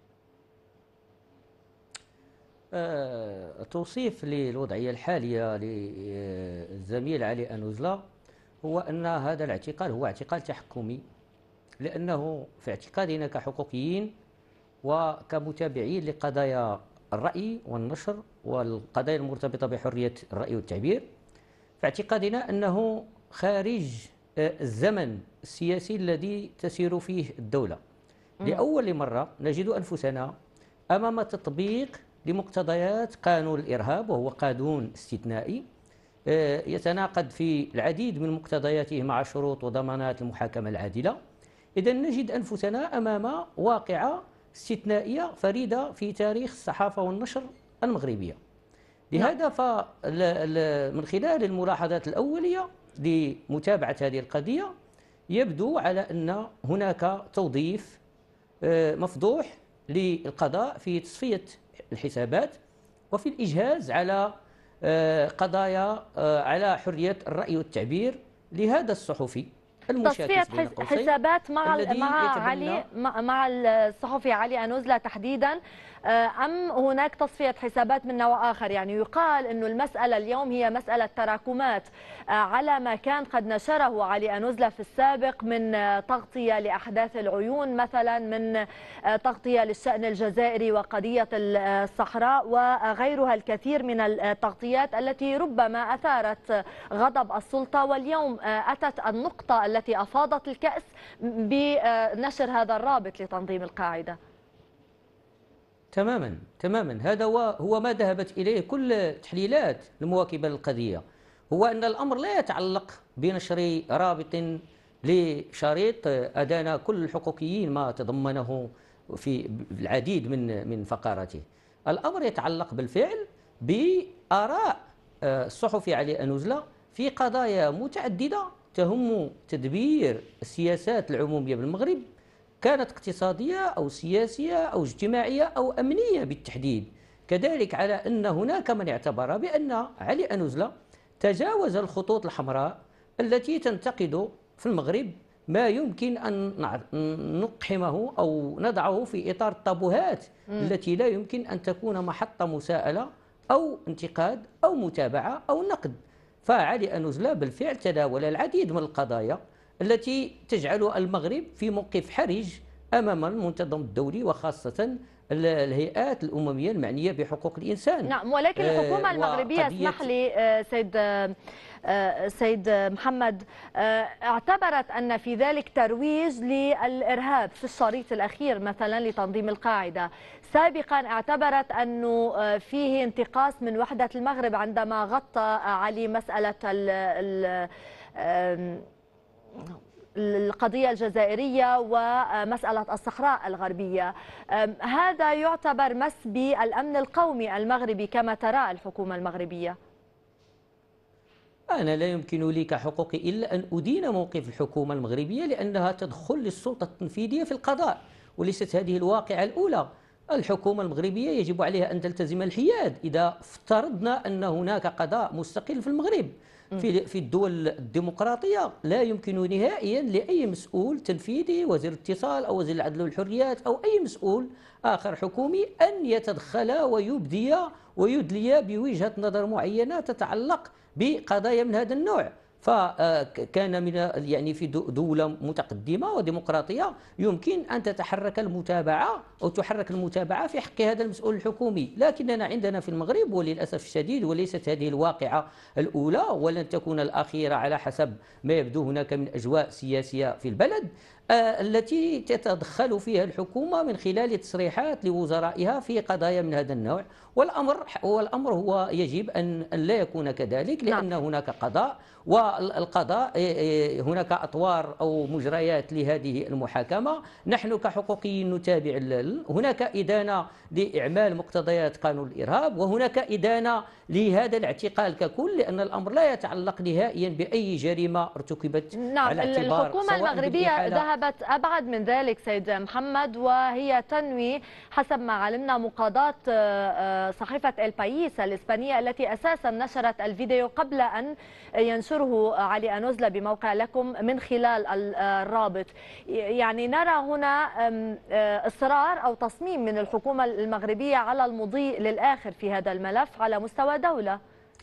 توصيف للوضعية الحالية للزميل علي أنوزلا هو أن هذا الاعتقال هو اعتقال تحكمي، لأنه في اعتقادنا كحقوقيين وكمتابعين لقضايا الرأي والنشر والقضايا المرتبطة بحرية الرأي والتعبير، في اعتقادنا أنه خارج الزمن السياسي الذي تسير فيه الدولة. لأول مرة نجد أنفسنا أمام تطبيق لمقتضيات قانون الإرهاب، وهو قانون استثنائي يتناقض في العديد من مقتضياته مع شروط وضمانات المحاكمة العادلة. إذن نجد أنفسنا أمام واقعة استثنائية فريدة في تاريخ الصحافة والنشر المغربية. لهذا فمن خلال الملاحظات الأولية لمتابعة هذه القضية يبدو على أن هناك توظيف مفضوح للقضاء في تصفية الحسابات وفي الإجهاز على قضايا على حرية الرأي والتعبير لهذا الصحفي المشاكس بين قوسين، حسابات مع مع علي مع الصحفي علي أنوزلا تحديدا، أم هناك تصفية حسابات من نوع آخر؟ يعني يقال أنه المسألة اليوم هي مسألة تراكمات على ما كان قد نشره علي أنوزلا في السابق من تغطية لأحداث العيون مثلا، من تغطية للشأن الجزائري وقضية الصحراء وغيرها الكثير من التغطيات التي ربما أثارت غضب السلطة، واليوم أتت النقطة التي أفاضت الكأس بنشر هذا الرابط لتنظيم القاعدة. تماما تماما هذا هو هو ما ذهبت إليه كل التحليلات المواكبة للقضية، هو أن الأمر لا يتعلق بنشر رابط لشريط أدانا كل الحقوقيين ما تضمنه في العديد من من فقراته. الأمر يتعلق بالفعل بآراء الصحفي علي أنوزلا في قضايا متعددة تهم تدبير السياسات العمومية بالمغرب، كانت اقتصادية أو سياسية أو اجتماعية أو أمنية بالتحديد. كذلك على أن هناك من اعتبر بأن علي أنوزلا تجاوز الخطوط الحمراء التي تنتقد في المغرب ما يمكن أن نقحمه أو نضعه في إطار الطابوهات التي لا يمكن أن تكون محط مساءلة أو انتقاد أو متابعة أو نقد. فعلي أنوزلا بالفعل تداول العديد من القضايا التي تجعل المغرب في موقف حرج أمام المنظمة الدولي وخاصة الهيئات الأممية المعنية بحقوق الإنسان. نعم، ولكن الحكومة المغربية، اسمح لي سيد سيد محمد، اعتبرت أن في ذلك ترويج للإرهاب في الشريط الأخير مثلا لتنظيم القاعدة. سابقا اعتبرت أنه فيه انتقاص من وحدة المغرب عندما غطى علي مسألة ال ال القضية الجزائرية ومسألة الصحراء الغربية. هذا يعتبر مس بالأمن القومي المغربي كما ترى الحكومة المغربية؟ أنا لا يمكن لي كحقوقي إلا أن أدين موقف الحكومة المغربية لأنها تدخل للسلطة التنفيذية في القضاء، وليست هذه الواقعة الأولى. الحكومة المغربية يجب عليها أن تلتزم الحياد إذا افترضنا أن هناك قضاء مستقل في المغرب. في في الدول الديمقراطية لا يمكن نهائيا لأي مسؤول تنفيذي، وزير الاتصال أو وزير العدل والحريات أو أي مسؤول آخر حكومي، أن يتدخل ويبدي ويدلي بوجهة نظر معينة تتعلق بقضايا من هذا النوع. فكان من يعني في دولة متقدمة وديمقراطية يمكن أن تتحرك المتابعة أو تحرك المتابعة في حق هذا المسؤول الحكومي، لكننا عندنا في المغرب وللأسف الشديد، وليست هذه الواقعة الأولى ولن تكون الأخيرة على حسب ما يبدو هناك من أجواء سياسية في البلد، التي تتدخل فيها الحكومة من خلال تصريحات لوزرائها في قضايا من هذا النوع. والأمر والأمر هو يجب أن لا يكون كذلك، لأن هناك قضاء، والقضاء هناك أطوار أو مجريات لهذه المحاكمة. نحن كحقوقيين نتابع، هناك إدانة لإعمال مقتضيات قانون الإرهاب، وهناك إدانة لهذا الاعتقال ككل، لأن الأمر لا يتعلق نهائيا بأي جريمة ارتكبت. نعم، على اعتبار الحكومة المغربية ذهبت أبعد من ذلك سيد محمد، وهي تنوي حسب ما علمنا مقاضاة صحيفة البايس الإسبانية التي أساسا نشرت الفيديو قبل أن ينشره علي أنوزلا بموقع لكم من خلال الرابط. يعني نرى هنا إصرار أو تصميم من الحكومة المغربية على المضي للآخر في هذا الملف على مستوى دولة،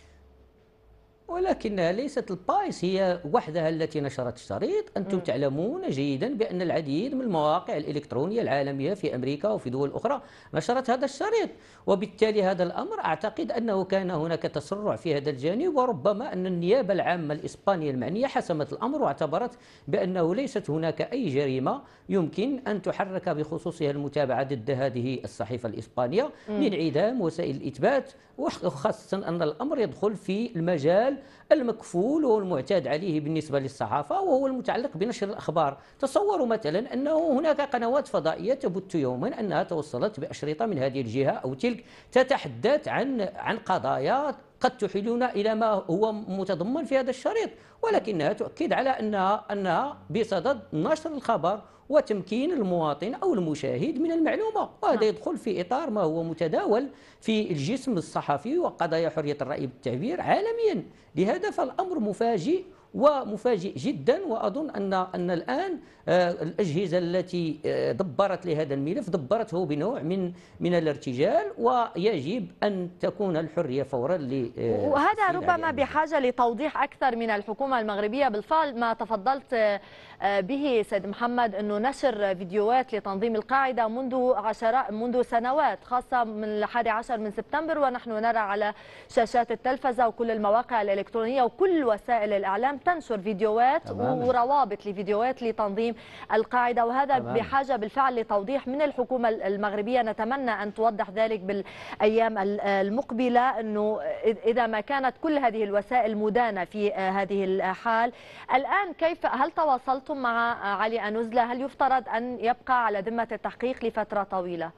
ولكنها ليست البايس هي وحدها التي نشرت الشريط. أنتم تعلمون جيدا بأن العديد من المواقع الإلكترونية العالمية في أمريكا وفي دول أخرى نشرت هذا الشريط، وبالتالي هذا الأمر أعتقد أنه كان هناك تسرع في هذا الجانب، وربما أن النيابة العامة الإسبانية المعنية حسمت الأمر واعتبرت بأنه ليست هناك أي جريمة يمكن أن تحرك بخصوصها المتابعة ضد هذه الصحيفة الإسبانية لانعدام وسائل الإثبات، وخاصة أن الأمر يدخل في المجال المكفول والمعتاد عليه بالنسبة للصحافة، وهو المتعلق بنشر الأخبار. تصوروا مثلا أنه هناك قنوات فضائية تبث يوما أنها توصلت بأشرطة من هذه الجهة أو تلك تتحدث عن عن قضايا قد تحيلون إلى ما هو متضمن في هذا الشريط، ولكنها تؤكد على أنها أنها بصدد نشر الخبر وتمكين المواطن أو المشاهد من المعلومة، وهذا يدخل في إطار ما هو متداول في الجسم الصحفي وقضايا حرية الرأي بالتعبير عالميا. لهذا فالأمر مفاجئ ومفاجئ جدا، وأظن أن أن الآن الأجهزة التي دبرت لهذا الملف دبرته بنوع من من الارتجال، ويجب أن تكون الحرية فورا ل وهذا ربما بحاجة لتوضيح أكثر من الحكومة المغربية. بالفعل ما تفضلت به سيد محمد أنه نشر فيديوهات لتنظيم القاعدة منذ عشرات منذ سنوات، خاصة من الحادي عشر من سبتمبر، ونحن نرى على شاشات التلفزة وكل المواقع الإلكترونية وكل وسائل الإعلام تنشر فيديوهات تمام. وروابط لفيديوهات لتنظيم القاعدة، وهذا تمام. بحاجة بالفعل لتوضيح من الحكومة المغربية. نتمنى أن توضح ذلك بالأيام المقبلة، أنه إذا ما كانت كل هذه الوسائل مدانة في هذه الحال. الآن كيف هل تواصلتم مع علي أنوزلا؟ هل يفترض أن يبقى على ذمة التحقيق لفترة طويلة؟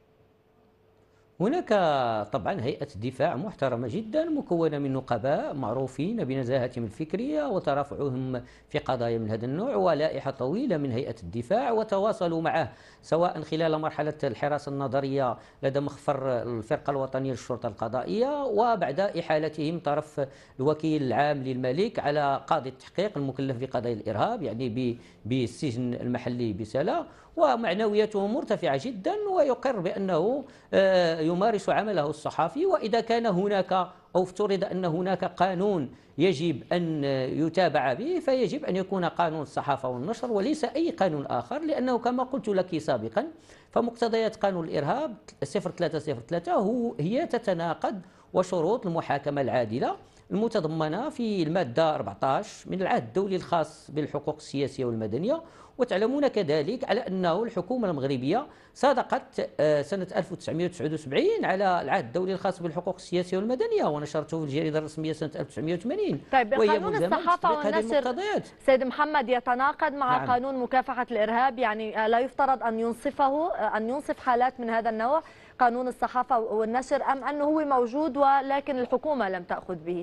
هناك طبعا هيئة دفاع محترمة جدا مكونة من نقباء معروفين بنزاهتهم الفكرية وترافعهم في قضايا من هذا النوع، ولائحة طويلة من هيئة الدفاع، وتواصلوا معه سواء خلال مرحلة الحراسة النظرية لدى مخفر الفرقة الوطنية للشرطة القضائية، وبعد إحالتهم طرف الوكيل العام للملك على قاضي التحقيق المكلف بقضايا الإرهاب يعني بالسجن المحلي بسلا، ومعنوياته مرتفعة جدا، ويقر بأنه يمارس عمله الصحفي. وإذا كان هناك أو افترض أن هناك قانون يجب أن يتابع به فيجب أن يكون قانون الصحافة والنشر وليس أي قانون آخر، لأنه كما قلت لك سابقا فمقتضيات قانون الإرهاب صفر ثلاثة صفر ثلاثة هو هي تتناقض وشروط المحاكمة العادلة المتضمنة في المادة أربعة عشر من العهد الدولي الخاص بالحقوق السياسية والمدنية، وتعلمون كذلك على أنه الحكومة المغربية صادقت سنة ألف وتسعمائة وتسعة وسبعين على العهد الدولي الخاص بالحقوق السياسية والمدنية، ونشرته في الجريدة الرسمية سنة ألف وتسعمائة وثمانين. طيب قانون الصحافة والنشر سيد محمد يتناقض مع نعم. قانون مكافحة الإرهاب، يعني لا يفترض أن ينصفه أن ينصف حالات من هذا النوع قانون الصحافة والنشر، أم أنه هو موجود ولكن الحكومة لم تأخذ به؟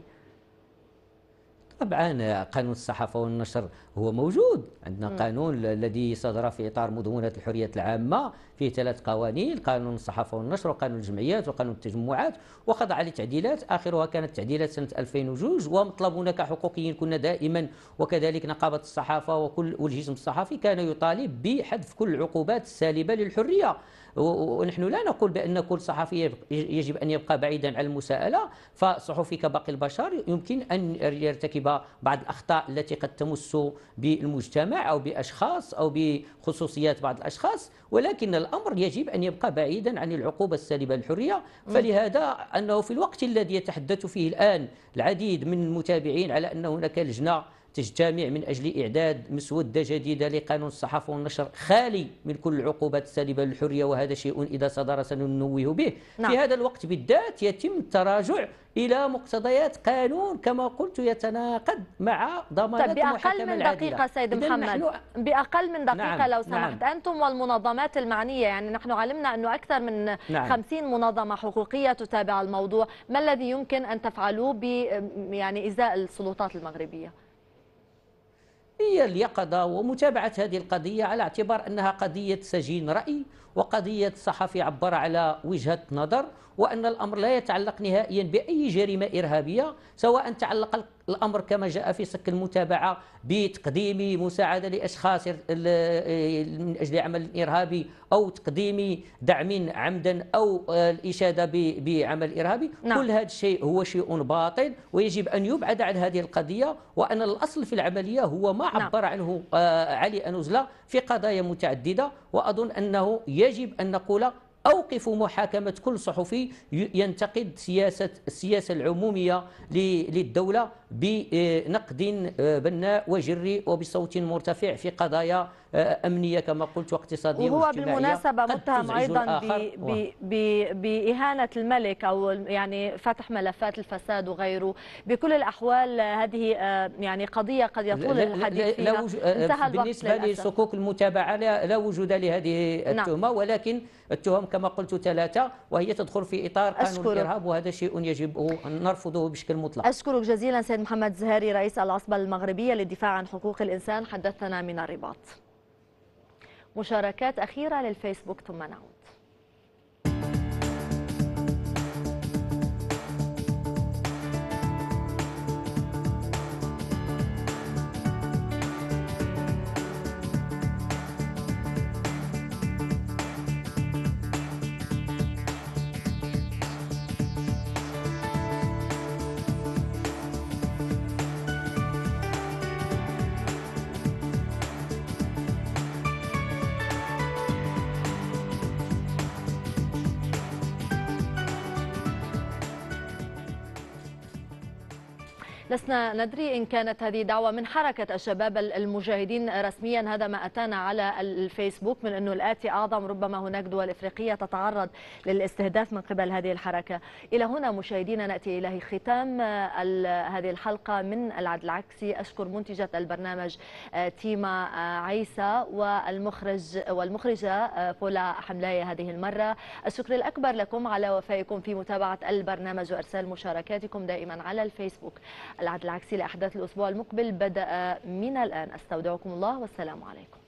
طبعا قانون الصحافة والنشر هو موجود عندنا. م. قانون الذي صدر في إطار مدونة الحريات العامة فيه ثلاث قوانين: قانون الصحافة والنشر وقانون الجمعيات وقانون التجمعات، وخضع لتعديلات آخرها كانت تعديلات سنة ألفين وجوج. ومطلبنا كحقوقيين كنا دائما، وكذلك نقابة الصحافة وكل والجسم الصحفي كان يطالب بحذف كل العقوبات السالبة للحرية. ونحن لا نقول بأن كل صحفي يجب أن يبقى بعيدا عن المساءلة، فصحفي كباقي البشر يمكن أن يرتكب بعض الأخطاء التي قد تمس بالمجتمع أو بأشخاص أو بخصوصيات بعض الأشخاص، ولكن الأمر يجب أن يبقى بعيدا عن العقوبة السالبة للحرية. فلهذا أنه في الوقت الذي يتحدث فيه الآن العديد من المتابعين على أن هناك لجنة تجتمع من أجل إعداد مسودة جديدة لقانون الصحافة والنشر خالي من كل العقوبات السالبة للحرية، وهذا شيء إذا صدر سننوه به. نعم. في هذا الوقت بالذات يتم التراجع إلى مقتضيات قانون كما قلت يتناقض مع ضمانات المحاكمة العادلة. بأقل من دقيقة سيد محمد، بأقل من دقيقة نعم. لو سمحت. نعم. أنتم والمنظمات المعنية، يعني نحن علمنا أنه أكثر من نعم. خمسين منظمة حقوقية تتابع الموضوع، ما الذي يمكن أن تفعلوه ب يعني إزاء السلطات المغربية؟ هي اليقظة ومتابعة هذه القضية على اعتبار أنها قضية سجين رأي وقضية صحفي عبر على وجهة نظر، وأن الأمر لا يتعلق نهائيا بأي جريمة إرهابية، سواء تعلق الأمر كما جاء في سك المتابعة بتقديم مساعدة لأشخاص من أجل عمل إرهابي أو تقديم دعم عمدا أو الإشادة بعمل إرهابي. نعم. كل هذا الشيء هو شيء باطل ويجب أن يبعد عن هذه القضية، وأن الأصل في العملية هو ما عبر عنه علي أنوزلا في قضايا متعددة. وأظن أنه يجب أن نقول أوقفوا محاكمة كل صحفي ينتقد سياسة السياسة العمومية للدولة بنقد بناء وجري وبصوت مرتفع في قضايا أمنية كما قلت واقتصادية وهو بالمناسبة متهم أيضا بإهانة الملك أو يعني فتح ملفات الفساد وغيره. بكل الأحوال هذه يعني قضية قد يطول الحديث فيها. انتهى بالنسبة لصكوك المتابعة لا وجود لهذه التهمة. نعم. ولكن التهم كما قلت ثلاثة، وهي تدخل في إطار قانون الإرهاب، وهذا شيء يجب أن نرفضه بشكل مطلق. أشكرك جزيلا سيد محمد زهاري، رئيس العصبة المغربية للدفاع عن حقوق الإنسان، حدثنا من الرباط. مشاركات أخيرة للفيسبوك ثم نعود. لسنا ندري إن كانت هذه دعوة من حركة الشباب المجاهدين رسميا، هذا ما أتانا على الفيسبوك من أنه الآتي أعظم، ربما هناك دول إفريقية تتعرض للاستهداف من قبل هذه الحركة. إلى هنا مشاهدينا نأتي إلى ختام هذه الحلقة من العدل العكسي. أشكر منتجة البرنامج تيما عيسى والمخرج والمخرجة بولا حملاية هذه المرة. الشكر الأكبر لكم على وفائكم في متابعة البرنامج وإرسال مشاركاتكم دائما على الفيسبوك. العدل العكسي لأحداث الأسبوع المقبل بدأ من الآن. أستودعكم الله والسلام عليكم.